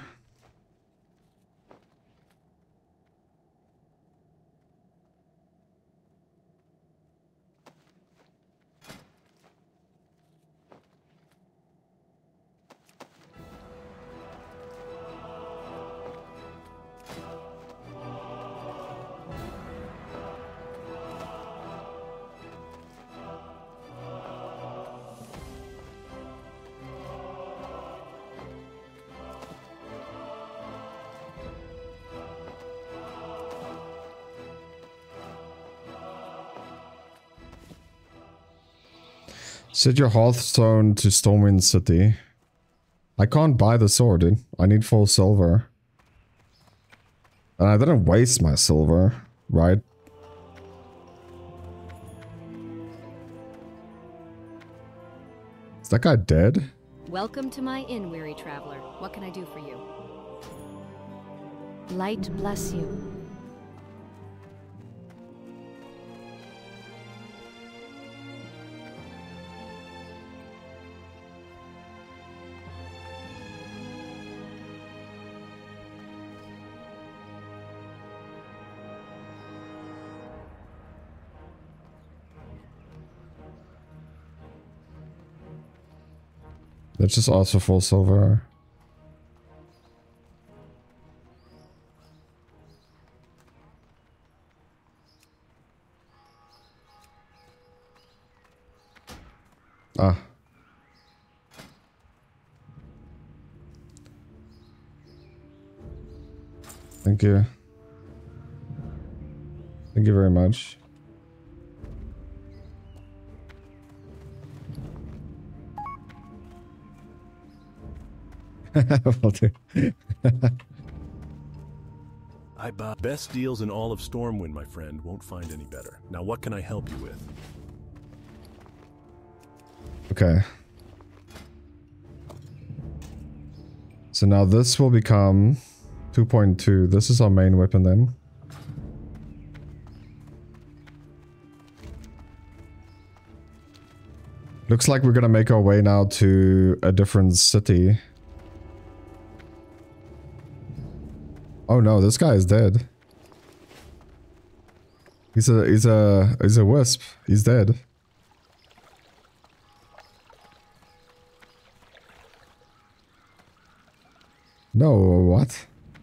Set your Hearthstone to Stormwind City. I can't buy the sword, dude. I need 4 silver. And I didn't waste my silver, right? Is that guy dead? Welcome to my inn, weary traveler. What can I do for you? Light bless you. Let's just ask for 4 silver. Ah. Thank you. Thank you very much. Will do. I buy best deals in all of Stormwind, my friend. Won't find any better. Now what can I help you with? Okay. So now this will become 2.2. This is our main weapon then. Looks like we're gonna make our way now to a different city. Oh no, this guy is dead. He's a wisp. He's dead. No, what?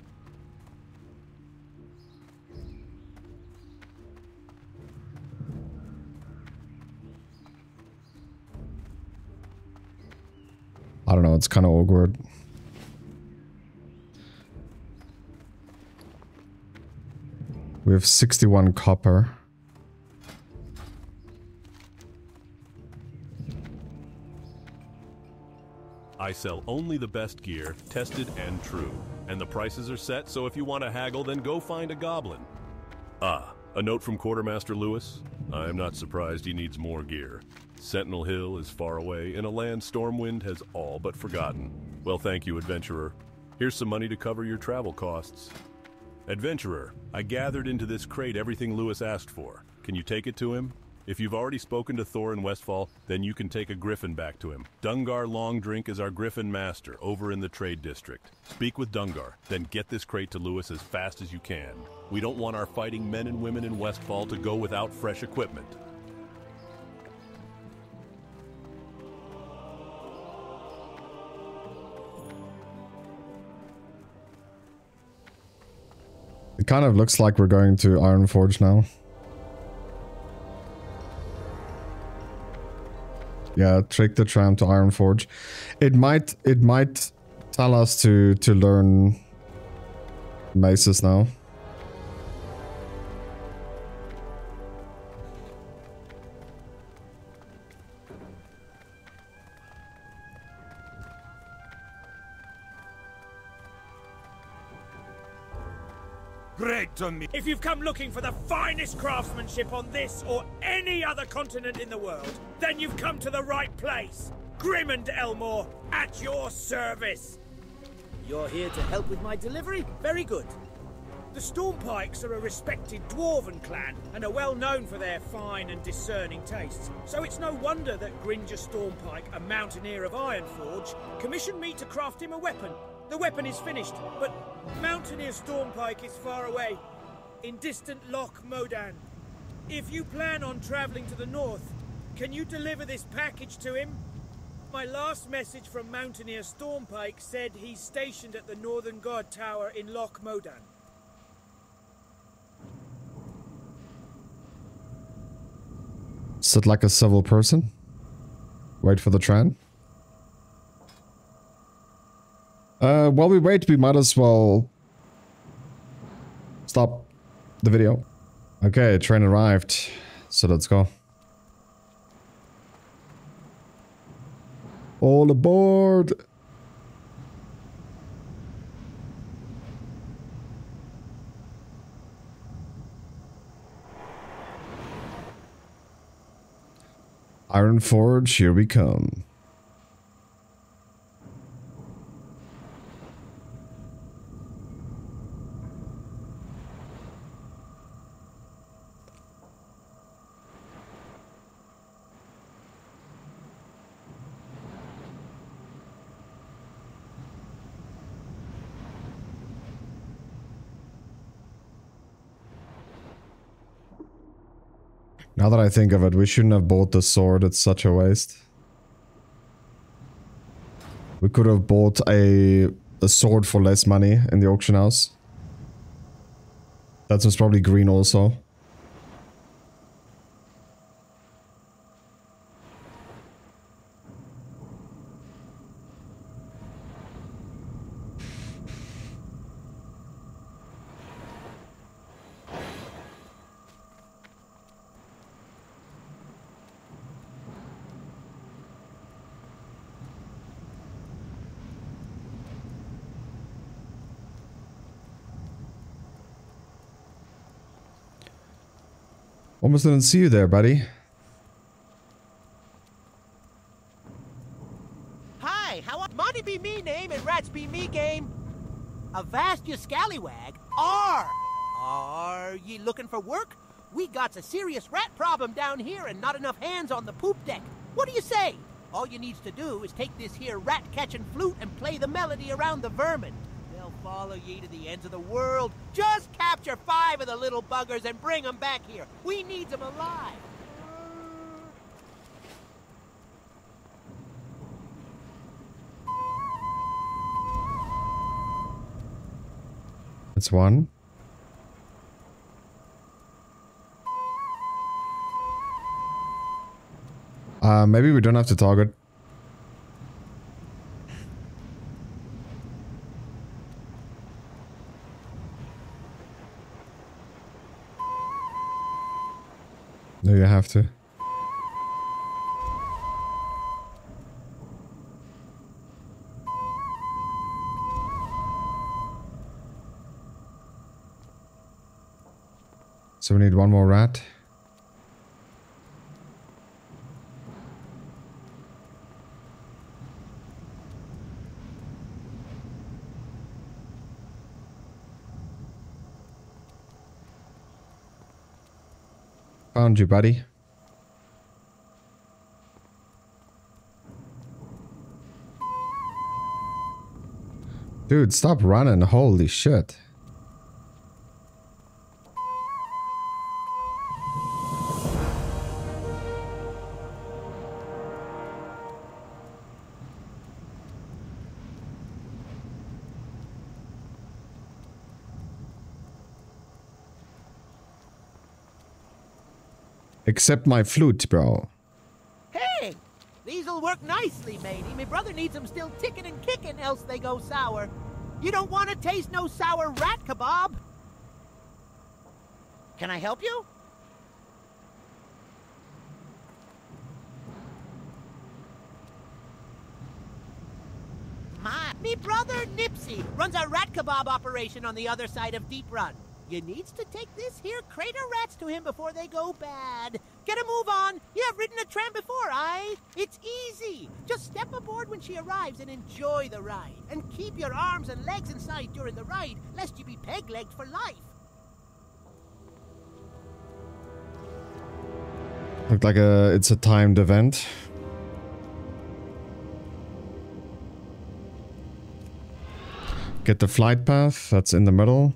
I don't know, it's kind of awkward. We have 61 copper. I sell only the best gear, tested and true. And the prices are set, so if you want to haggle, then go find a goblin. Ah, a note from Quartermaster Lewis. I am not surprised he needs more gear. Sentinel Hill is far away, in a land Stormwind has all but forgotten. Well, thank you, adventurer. Here's some money to cover your travel costs. Adventurer, I gathered into this crate everything Lewis asked for. Can you take it to him? If you've already spoken to Thor in Westfall, then you can take a griffin back to him. Dungar Longdrink is our griffin master over in the trade district. Speak with Dungar, then get this crate to Lewis as fast as you can. We don't want our fighting men and women in Westfall to go without fresh equipment. It kind of looks like we're going to Ironforge now. Yeah, trick the tram to Ironforge. It might tell us to learn maces now. Great on me. If you've come looking for the finest craftsmanship on this or any other continent in the world, then you've come to the right place. Grim and Elmore, at your service. You're here to help with my delivery? Very good. The Stormpikes are a respected dwarven clan and are well known for their fine and discerning tastes. So it's no wonder that Gringer Stormpike, a mountaineer of Ironforge, commissioned me to craft him a weapon. The weapon is finished, but Mountaineer Stormpike is far away, in distant Loch Modan. If you plan on traveling to the north, can you deliver this package to him? My last message from Mountaineer Stormpike said he's stationed at the Northern Guard Tower in Loch Modan. Sit like a civil person. Wait for the train. While we wait, we might as well stop the video. Okay, train arrived. So let's go. All aboard! Ironforge, here we come. Now that I think of it, we shouldn't have bought the sword. It's such a waste. We could have bought a sword for less money in the auction house. That was probably green also. Almost didn't see you there, buddy. Hi, how are Monty be me name and rats be me game? Avast you scallywag. Are ye looking for work? We got a serious rat problem down here and not enough hands on the poop deck. What do you say? All you needs to do is take this here rat-catching flute and play the melody around the vermin. They'll follow ye to the ends of the world. Just capture 5 of the little buggers and bring them back here. We need them alive. That's one. Maybe we don't have to target. No, you have to. So we need one more rat. Found you, buddy. Dude, stop running. Holy shit. Except my flute, bro. Hey, these'll work nicely, matey. My brother needs them still ticking and kicking, else they go sour. You don't want to taste no sour rat kebab? Can I help you? Me brother Nipsey runs a rat kebab operation on the other side of Deep Run. You needs to take this here crate of rats to him before they go bad. Get a move on. You have ridden a tram before, aye? It's easy. Just step aboard when she arrives and enjoy the ride. And keep your arms and legs inside during the ride, lest you be peg-legged for life. Looked like it's a timed event. Get the flight path, that's in the middle.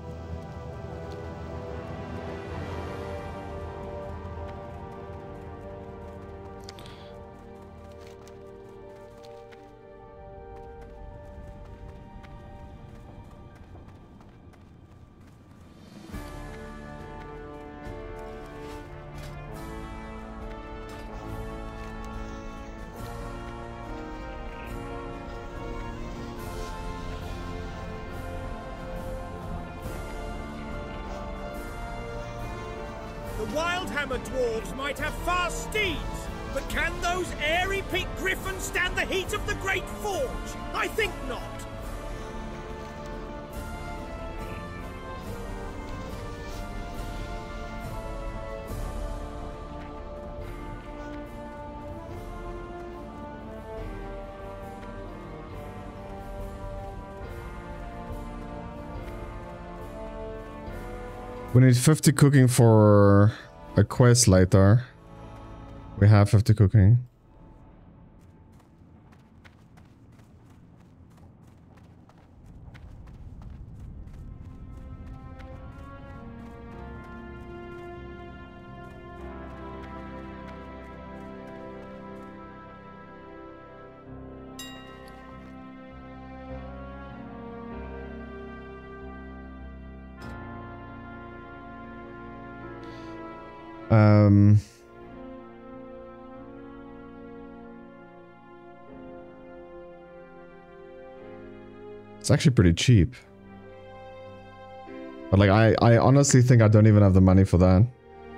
Wildhammer dwarves might have fast steeds, but can those airy peaked griffins stand the heat of the Great Forge? I think not. We need 50 cooking for a quest later. We have 50 cooking. It's actually pretty cheap. But like, I honestly think I don't even have the money for that.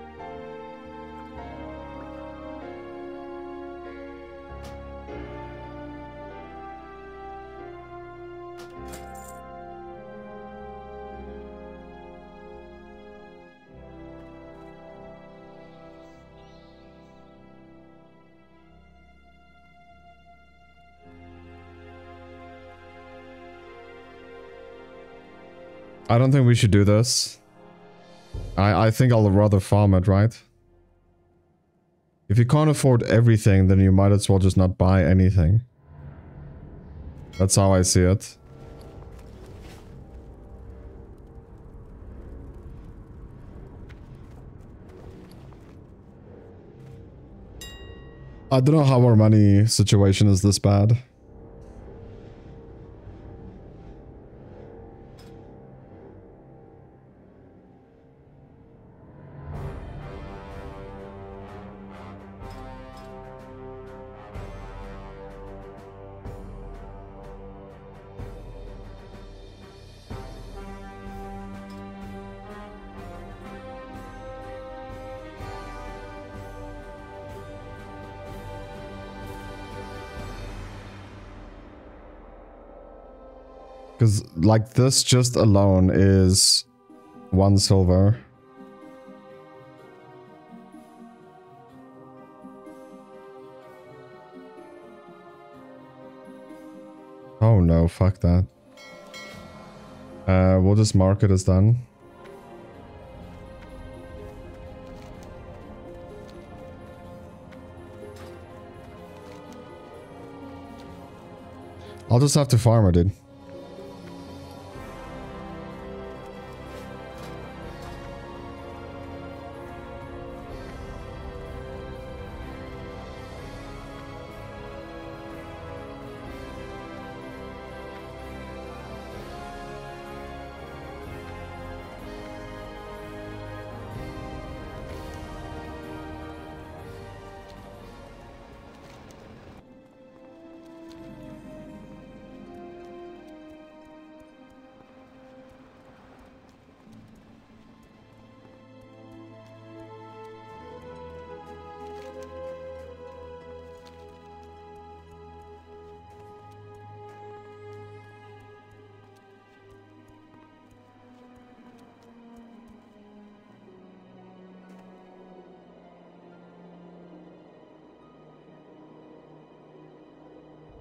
I don't think we should do this. I think I'll rather farm it, right? If you can't afford everything, then you might as well just not buy anything. That's how I see it. I don't know how our money situation is this bad. Because, like, this just alone is 1 silver. Oh no, fuck that. We'll just mark it as done. I'll just have to farm it, dude.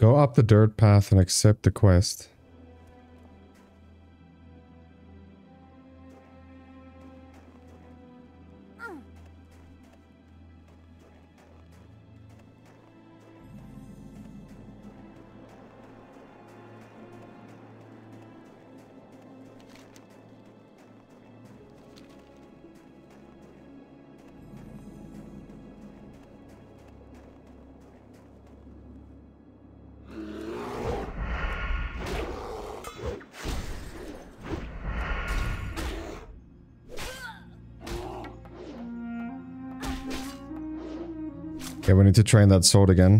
Go up the dirt path and accept the quest. Okay, we need to train that sword again.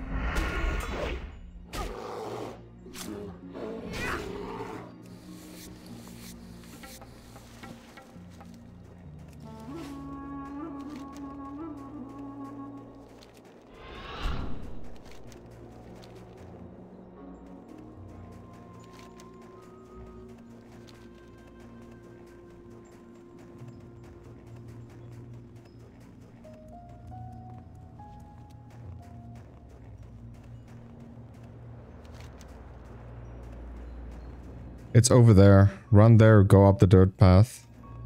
It's over there. Run there, go up the dirt path.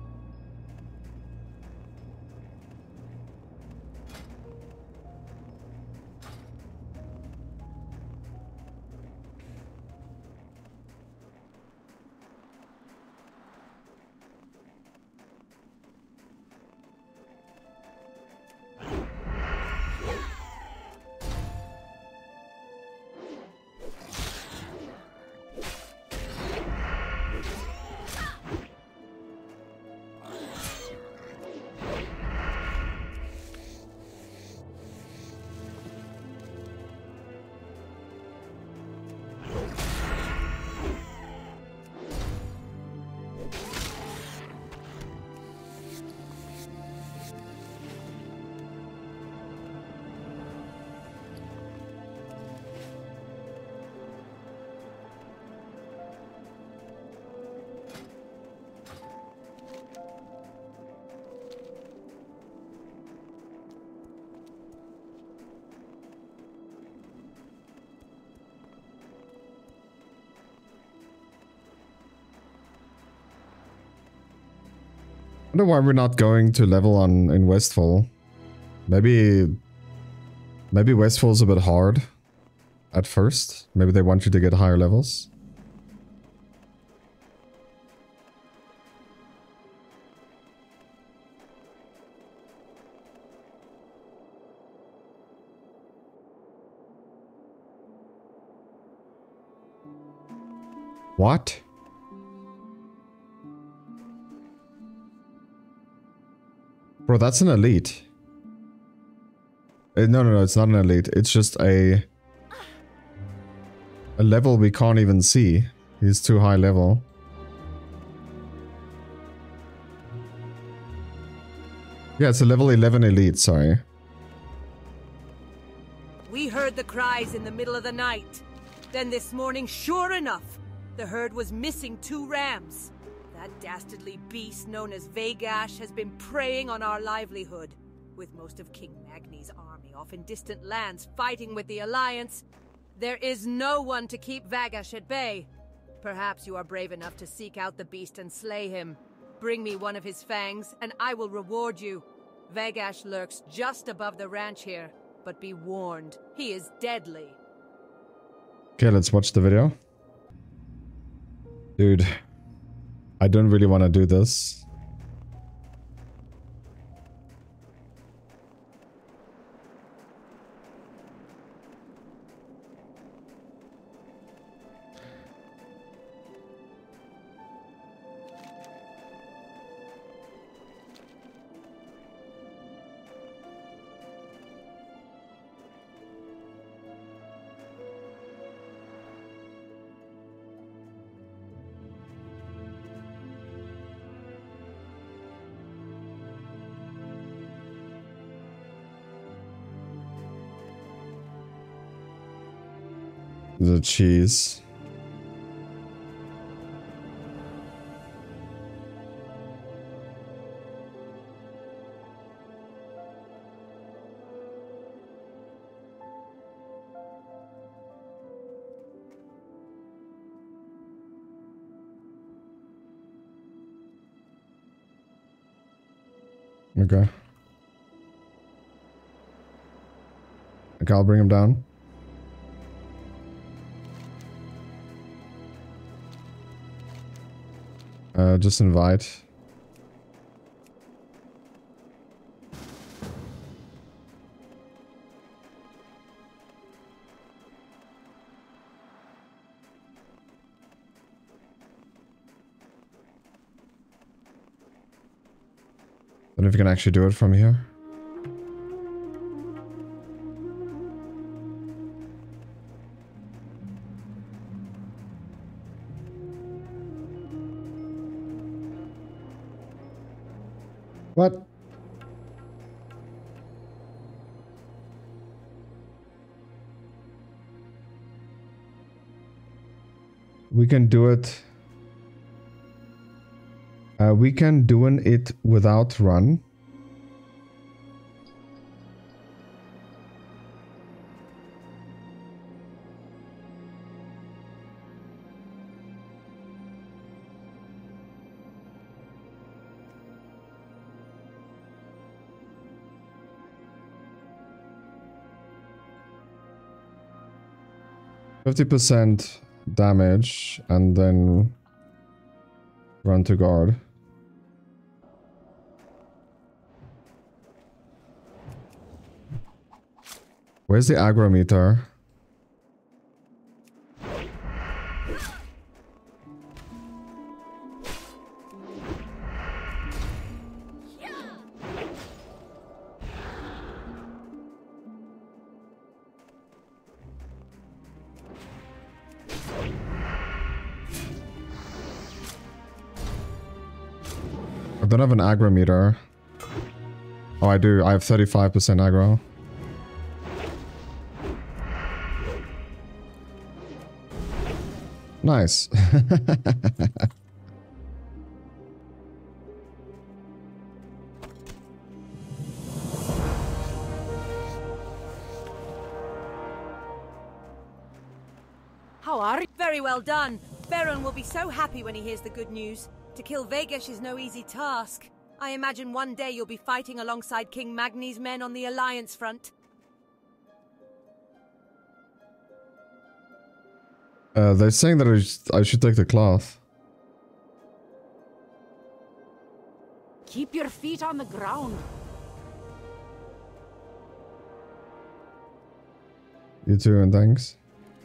I wonder why we're not going to level on in Westfall. Maybe Westfall's a bit hard at first. Maybe they want you to get higher levels. What? Bro, that's an elite. No, it's not an elite. It's just a level we can't even see. He's too high level. Yeah, it's a level 11 elite, sorry. We heard the cries in the middle of the night. Then this morning, sure enough, the herd was missing 2 rams. That dastardly beast known as Vagash has been preying on our livelihood. With most of King Magni's army off in distant lands fighting with the Alliance, there is no one to keep Vagash at bay. Perhaps you are brave enough to seek out the beast and slay him. Bring me one of his fangs, and I will reward you. Vagash lurks just above the ranch here, but be warned, he is deadly. Okay, let's watch the video. Dude, I don't really want to do this. The cheese. Okay. Okay, I'll bring him down. Just invite. I don't know if you can actually do it from here. What? We can do it. We can do it without run. %50 damage and then run to guard. Where's the aggro meter? I don't have an aggro meter. Oh, I do. I have 35% aggro. Nice. How are you? Very well done. Baron will be so happy when he hears the good news. To kill Vegash is no easy task. I imagine one day you'll be fighting alongside King Magni's men on the Alliance front. They're saying that I should take the cloth. Keep your feet on the ground. You too, and thanks.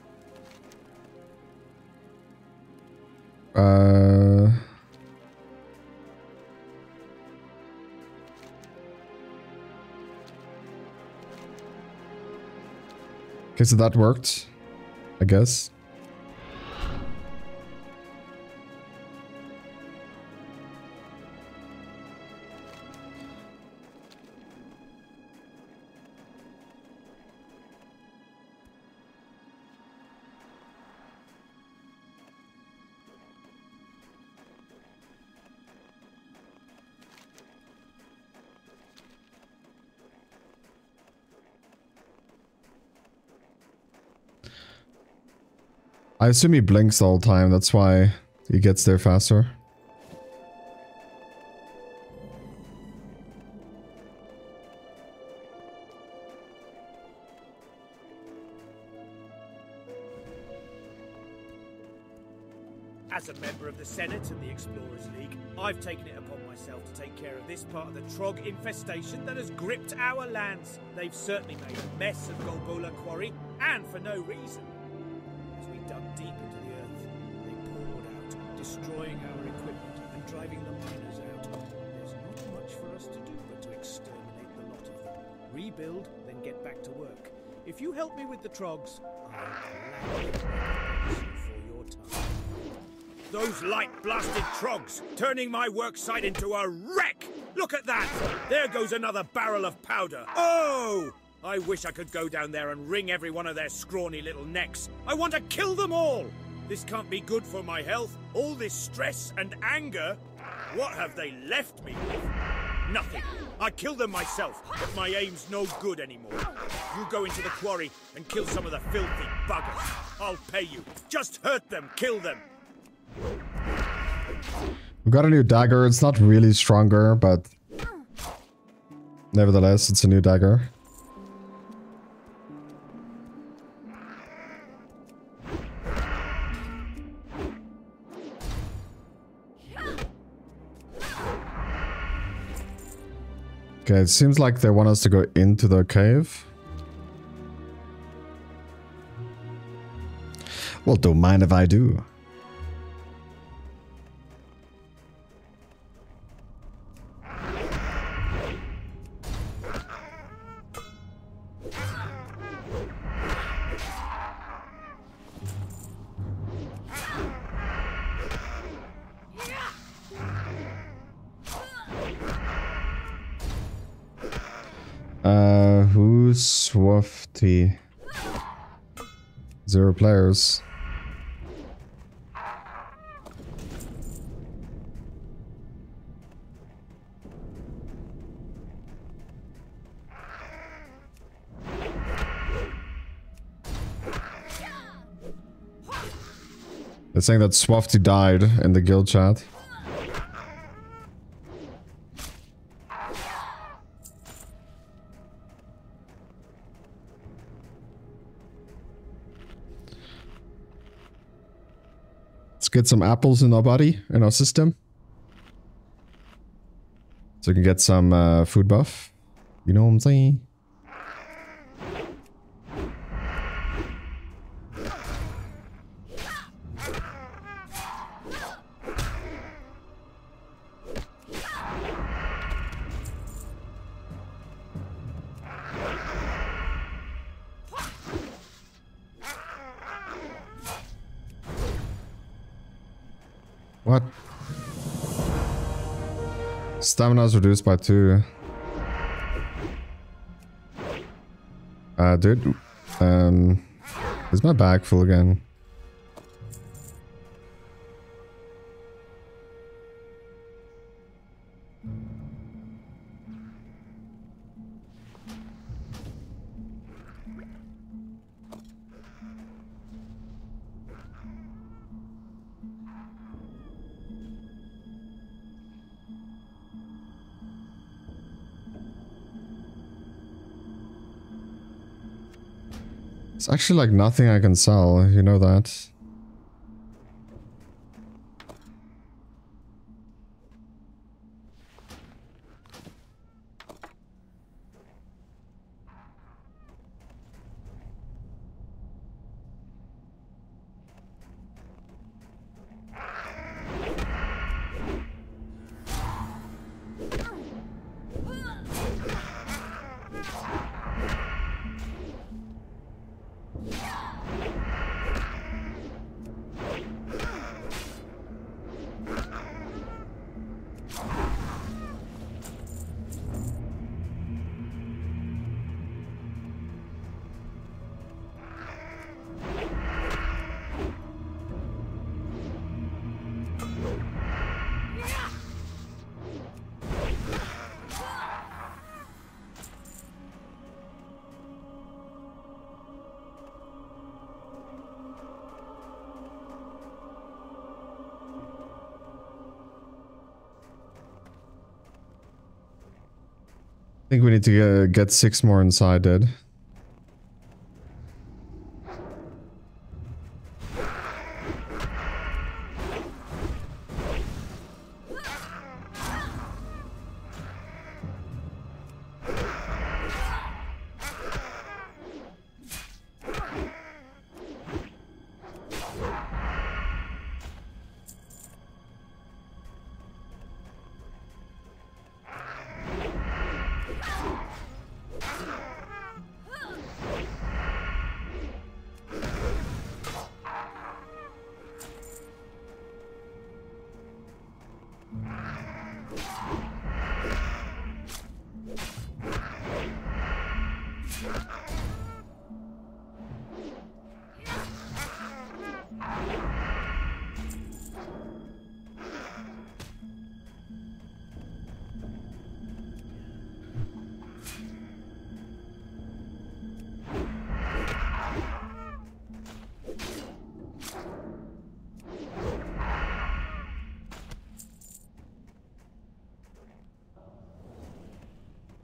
Okay, so that worked, I guess. I assume he blinks the whole time, that's why he gets there faster. As a member of the Senate and the Explorers League, I've taken it upon myself to take care of this part of the Trog infestation that has gripped our lands. They've certainly made a mess of Golbola Quarry, and for no reason. As we dug deep into the earth, they poured out, destroying our equipment and driving the miners out. There's not much for us to do but to exterminate the lot of them. Rebuild, then get back to work. If you help me with the Trogs, I'll gladly recompense you for your time. Those light-blasted Trogs, turning my worksite into a wreck! Look at that! There goes another barrel of powder. Oh! I wish I could go down there and wring every one of their scrawny little necks. I want to kill them all! This can't be good for my health. All this stress and anger. What have they left me with? Nothing. I killed them myself, but my aim's no good anymore. You go into the quarry and kill some of the filthy buggers. I'll pay you. Just hurt them, kill them. We got a new dagger. It's not really stronger, but Nevertheless, it's a new dagger. Okay, it seems like they want us to go into the cave. Well, don't mind if I do. Who's Swafty? 0 players. They're saying that Swafty died in the guild chat. Let's get some apples in our body, in our system. So we can get some food buff. You know what I'm saying? What? Stamina is reduced by 2. Dude. Is my bag full again? It's actually like nothing I can sell, you know that. I think we need to get 6 more inside, dude.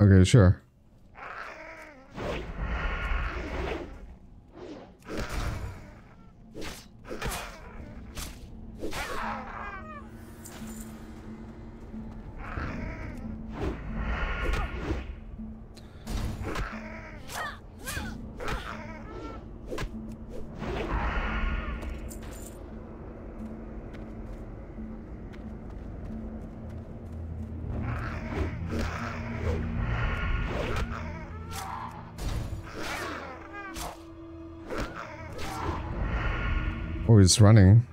Okay, sure. Oh, he's running.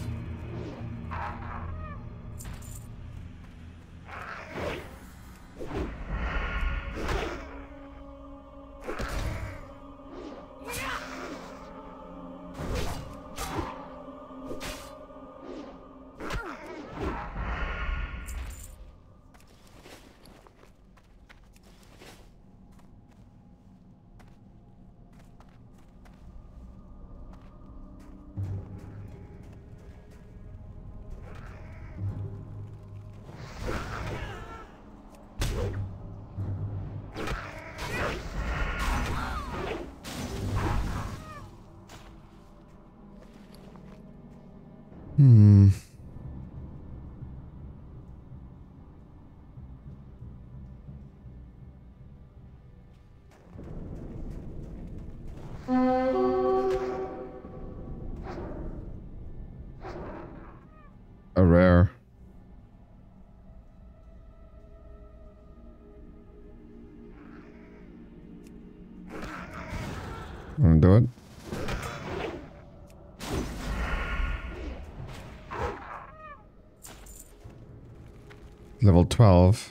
A rare. Wanna do it? Level 12.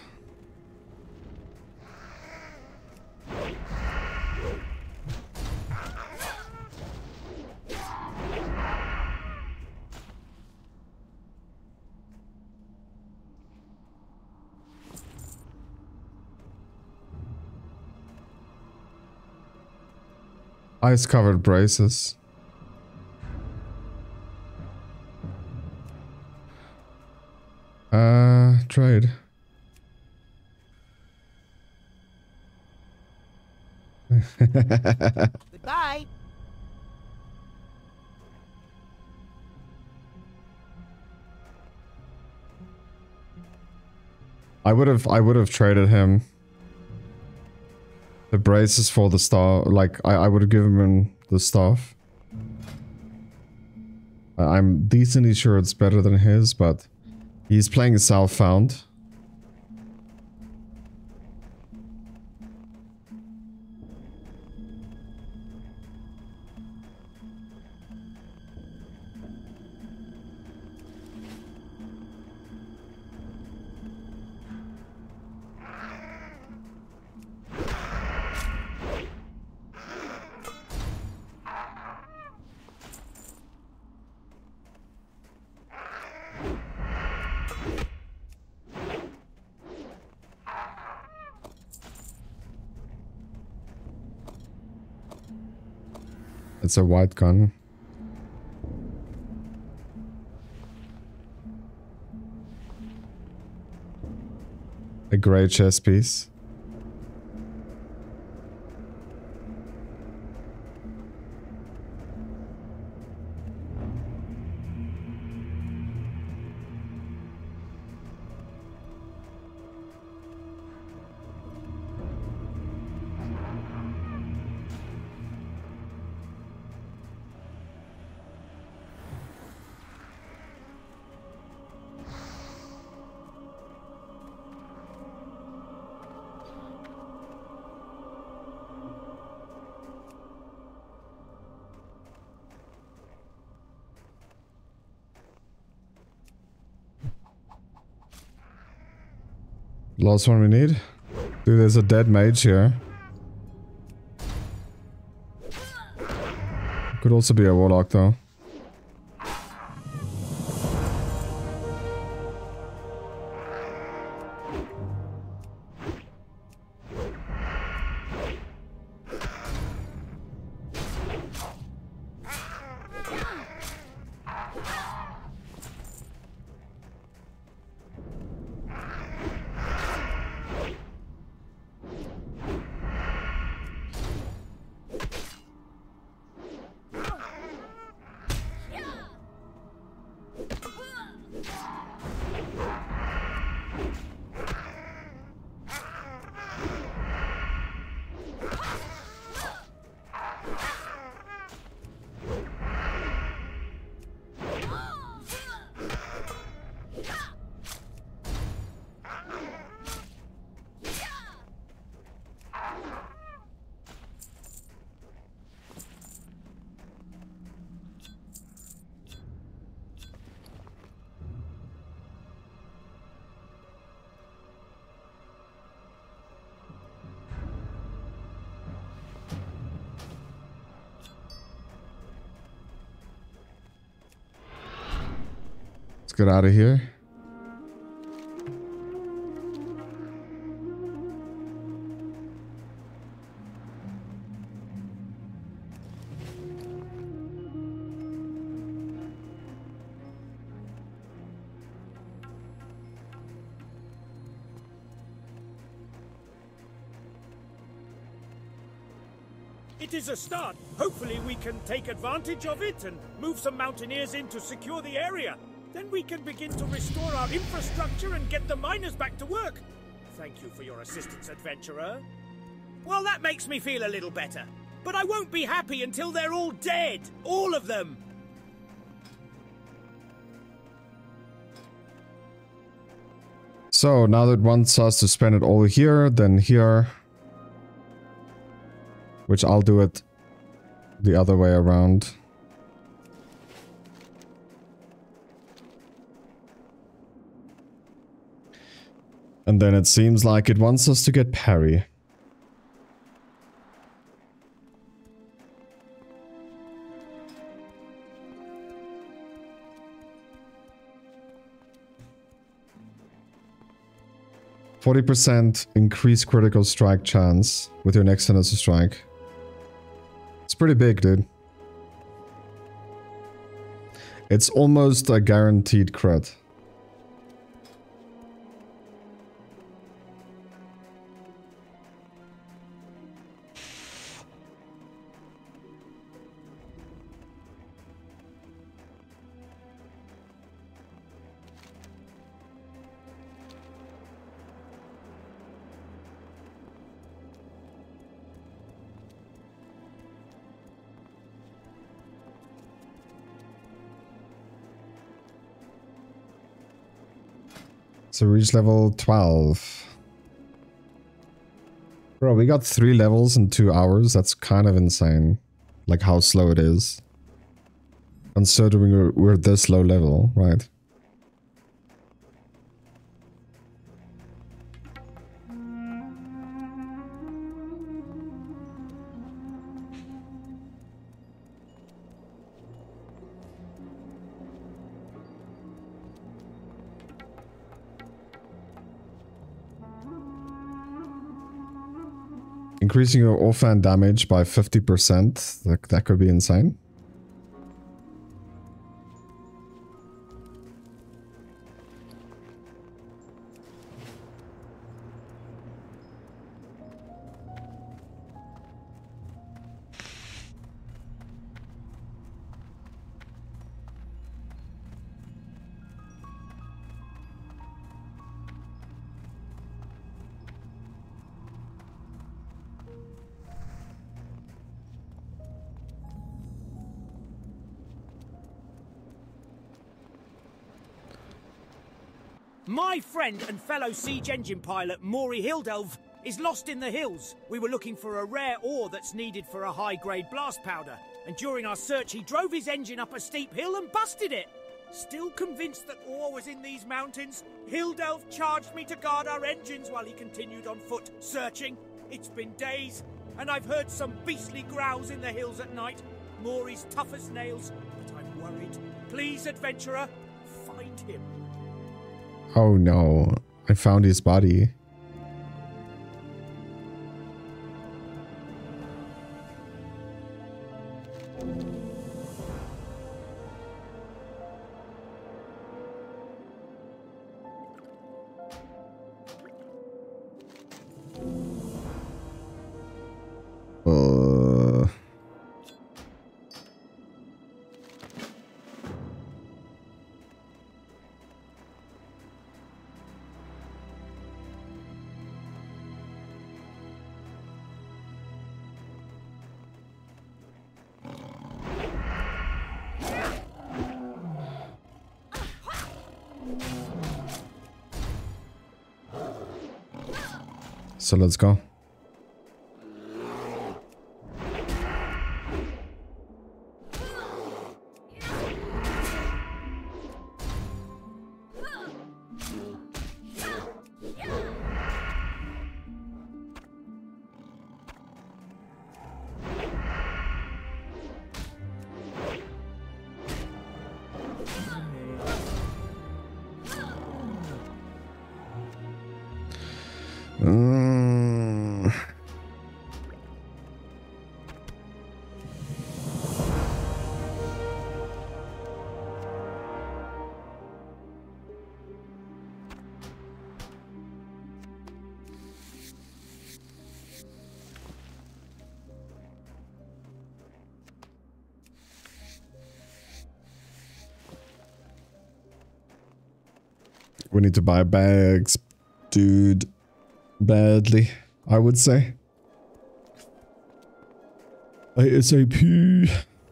Ice-covered braces. Trade. Goodbye. I would have traded him the braces for the star. Like I would have given him the staff. I'm decently sure it's better than his, but he's playing Southbound. It's a white gun. A grey chess piece. Last one we need. Dude, there's a dead mage here. Could also be a warlock though. Let's get out of here. It is a start. Hopefully we can take advantage of it and move some mountaineers in to secure the area. Then we can begin to restore our infrastructure and get the miners back to work. Thank you for your assistance, adventurer. Well, that makes me feel a little better. But I won't be happy until they're all dead. All of them. So now that wants us to spend it all here, then here. Which I'll do it the other way around. And then it seems like it wants us to get Perry. %40 increased critical strike chance with your next sinister strike. It's pretty big, dude. It's almost a guaranteed crit. So reach level 12. Bro, we got 3 levels in 2 hours. That's kind of insane. Like how slow it is. Considering we're this low level, right? Increasing your offhand damage by 50%. That could be insane. My friend and fellow siege engine pilot Maury Hildelv is lost in the hills. We were looking for a rare ore that's needed for a high-grade blast powder, and during our search he drove his engine up a steep hill and busted it. Still convinced that ore was in these mountains, Hildelv charged me to guard our engines while he continued on foot, searching. It's been days, and I've heard some beastly growls in the hills at night. Maury's tough as nails, but I'm worried. Please, adventurer, find him. Oh no, I found his body. So let's go. We need to buy bags, dude. Badly, I would say. ASAP.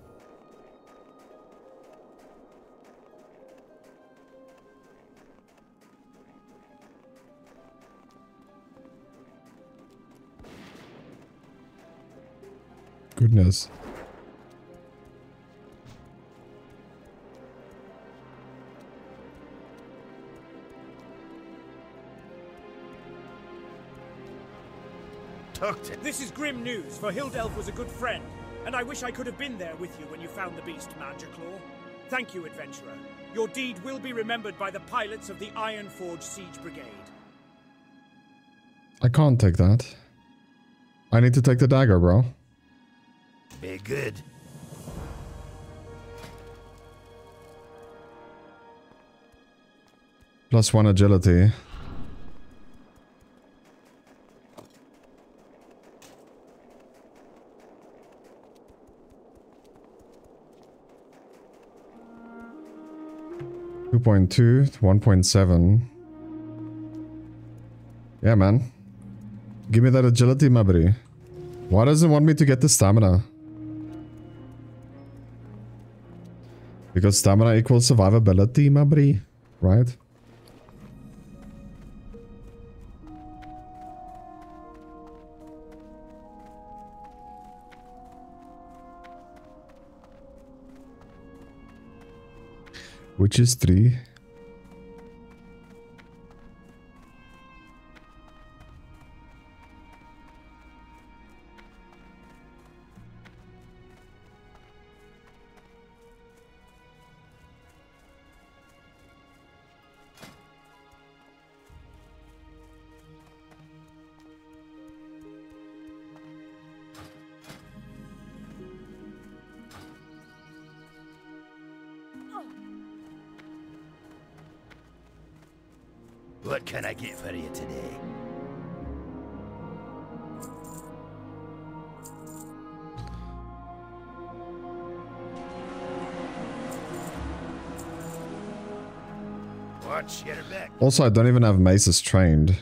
Goodness. This is grim news, for Hildelf was a good friend, and I wish I could have been there with you when you found the beast, Mandraclaw. Thank you, adventurer. Your deed will be remembered by the pilots of the Ironforge Siege Brigade. I can't take that. I need to take the dagger, bro. Be good. +1 agility. .2, 1.7. Yeah, man. Give me that agility, my buddy. Why does it want me to get the stamina? Because stamina equals survivability, my buddy. Right? Which is 3. What can I get for you today? Watch your back. Also, I don't even have maces trained.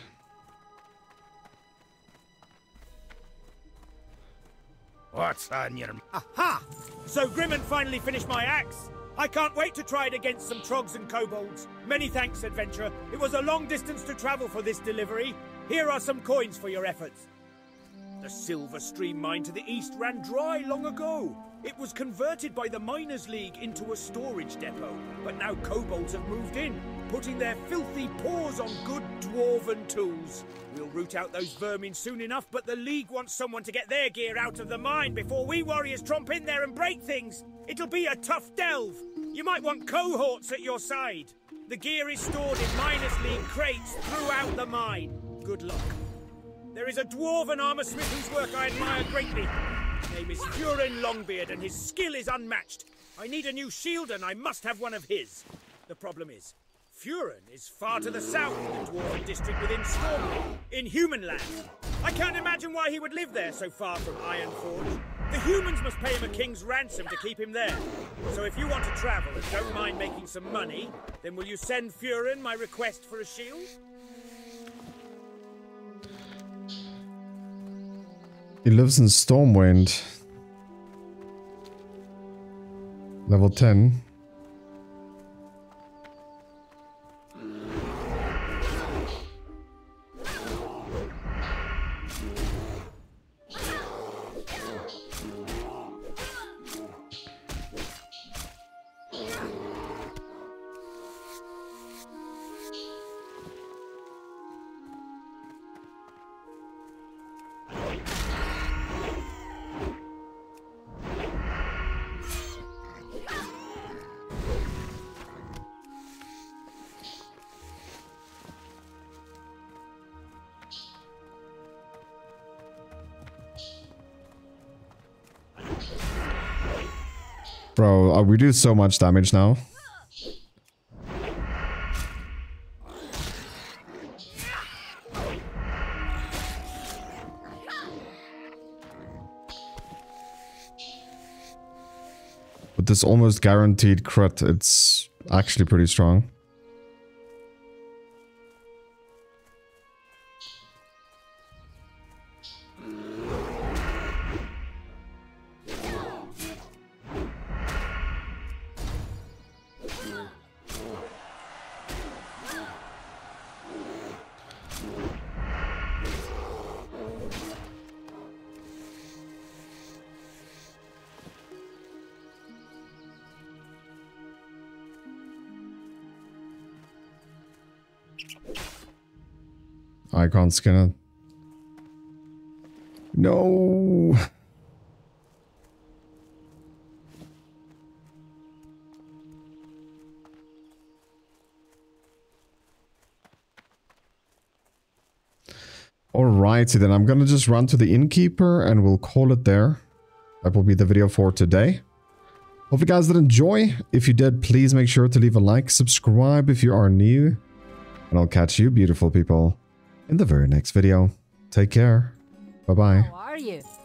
What's on your... Aha! So Grimman finally finished my axe. I can't wait to try it against some trogs and kobolds. Many thanks, adventurer. It was a long distance to travel for this delivery. Here are some coins for your efforts. The Silver Stream mine to the east ran dry long ago. It was converted by the Miners' League into a storage depot, but now kobolds have moved in, putting their filthy paws on good dwarven tools. We'll root out those vermin soon enough, but the League wants someone to get their gear out of the mine before we warriors tromp in there and break things. It'll be a tough delve. You might want cohorts at your side. The gear is stored in Miners' League crates throughout the mine. Good luck. There is a dwarven armorsmith whose work I admire greatly. His name is Furin Longbeard, and his skill is unmatched. I need a new shield, and I must have one of his. The problem is, Furin is far to the south of the dwarven district within Stormwind, in human land. I can't imagine why he would live there so far from Ironforge. The humans must pay him a king's ransom to keep him there. So if you want to travel and don't mind making some money, then will you send Furin my request for a shield? He lives in Stormwind. Level 10. Bro, we do so much damage now. With this almost guaranteed crit, it's actually pretty strong. I can't skin it. No. Alrighty then, I'm gonna just run to the innkeeper and we'll call it there. That will be the video for today. Hope you guys did enjoy. If you did, please make sure to leave a like, subscribe if you are new. And I'll catch you beautiful people in the very next video. Take care. Bye-bye. How are you?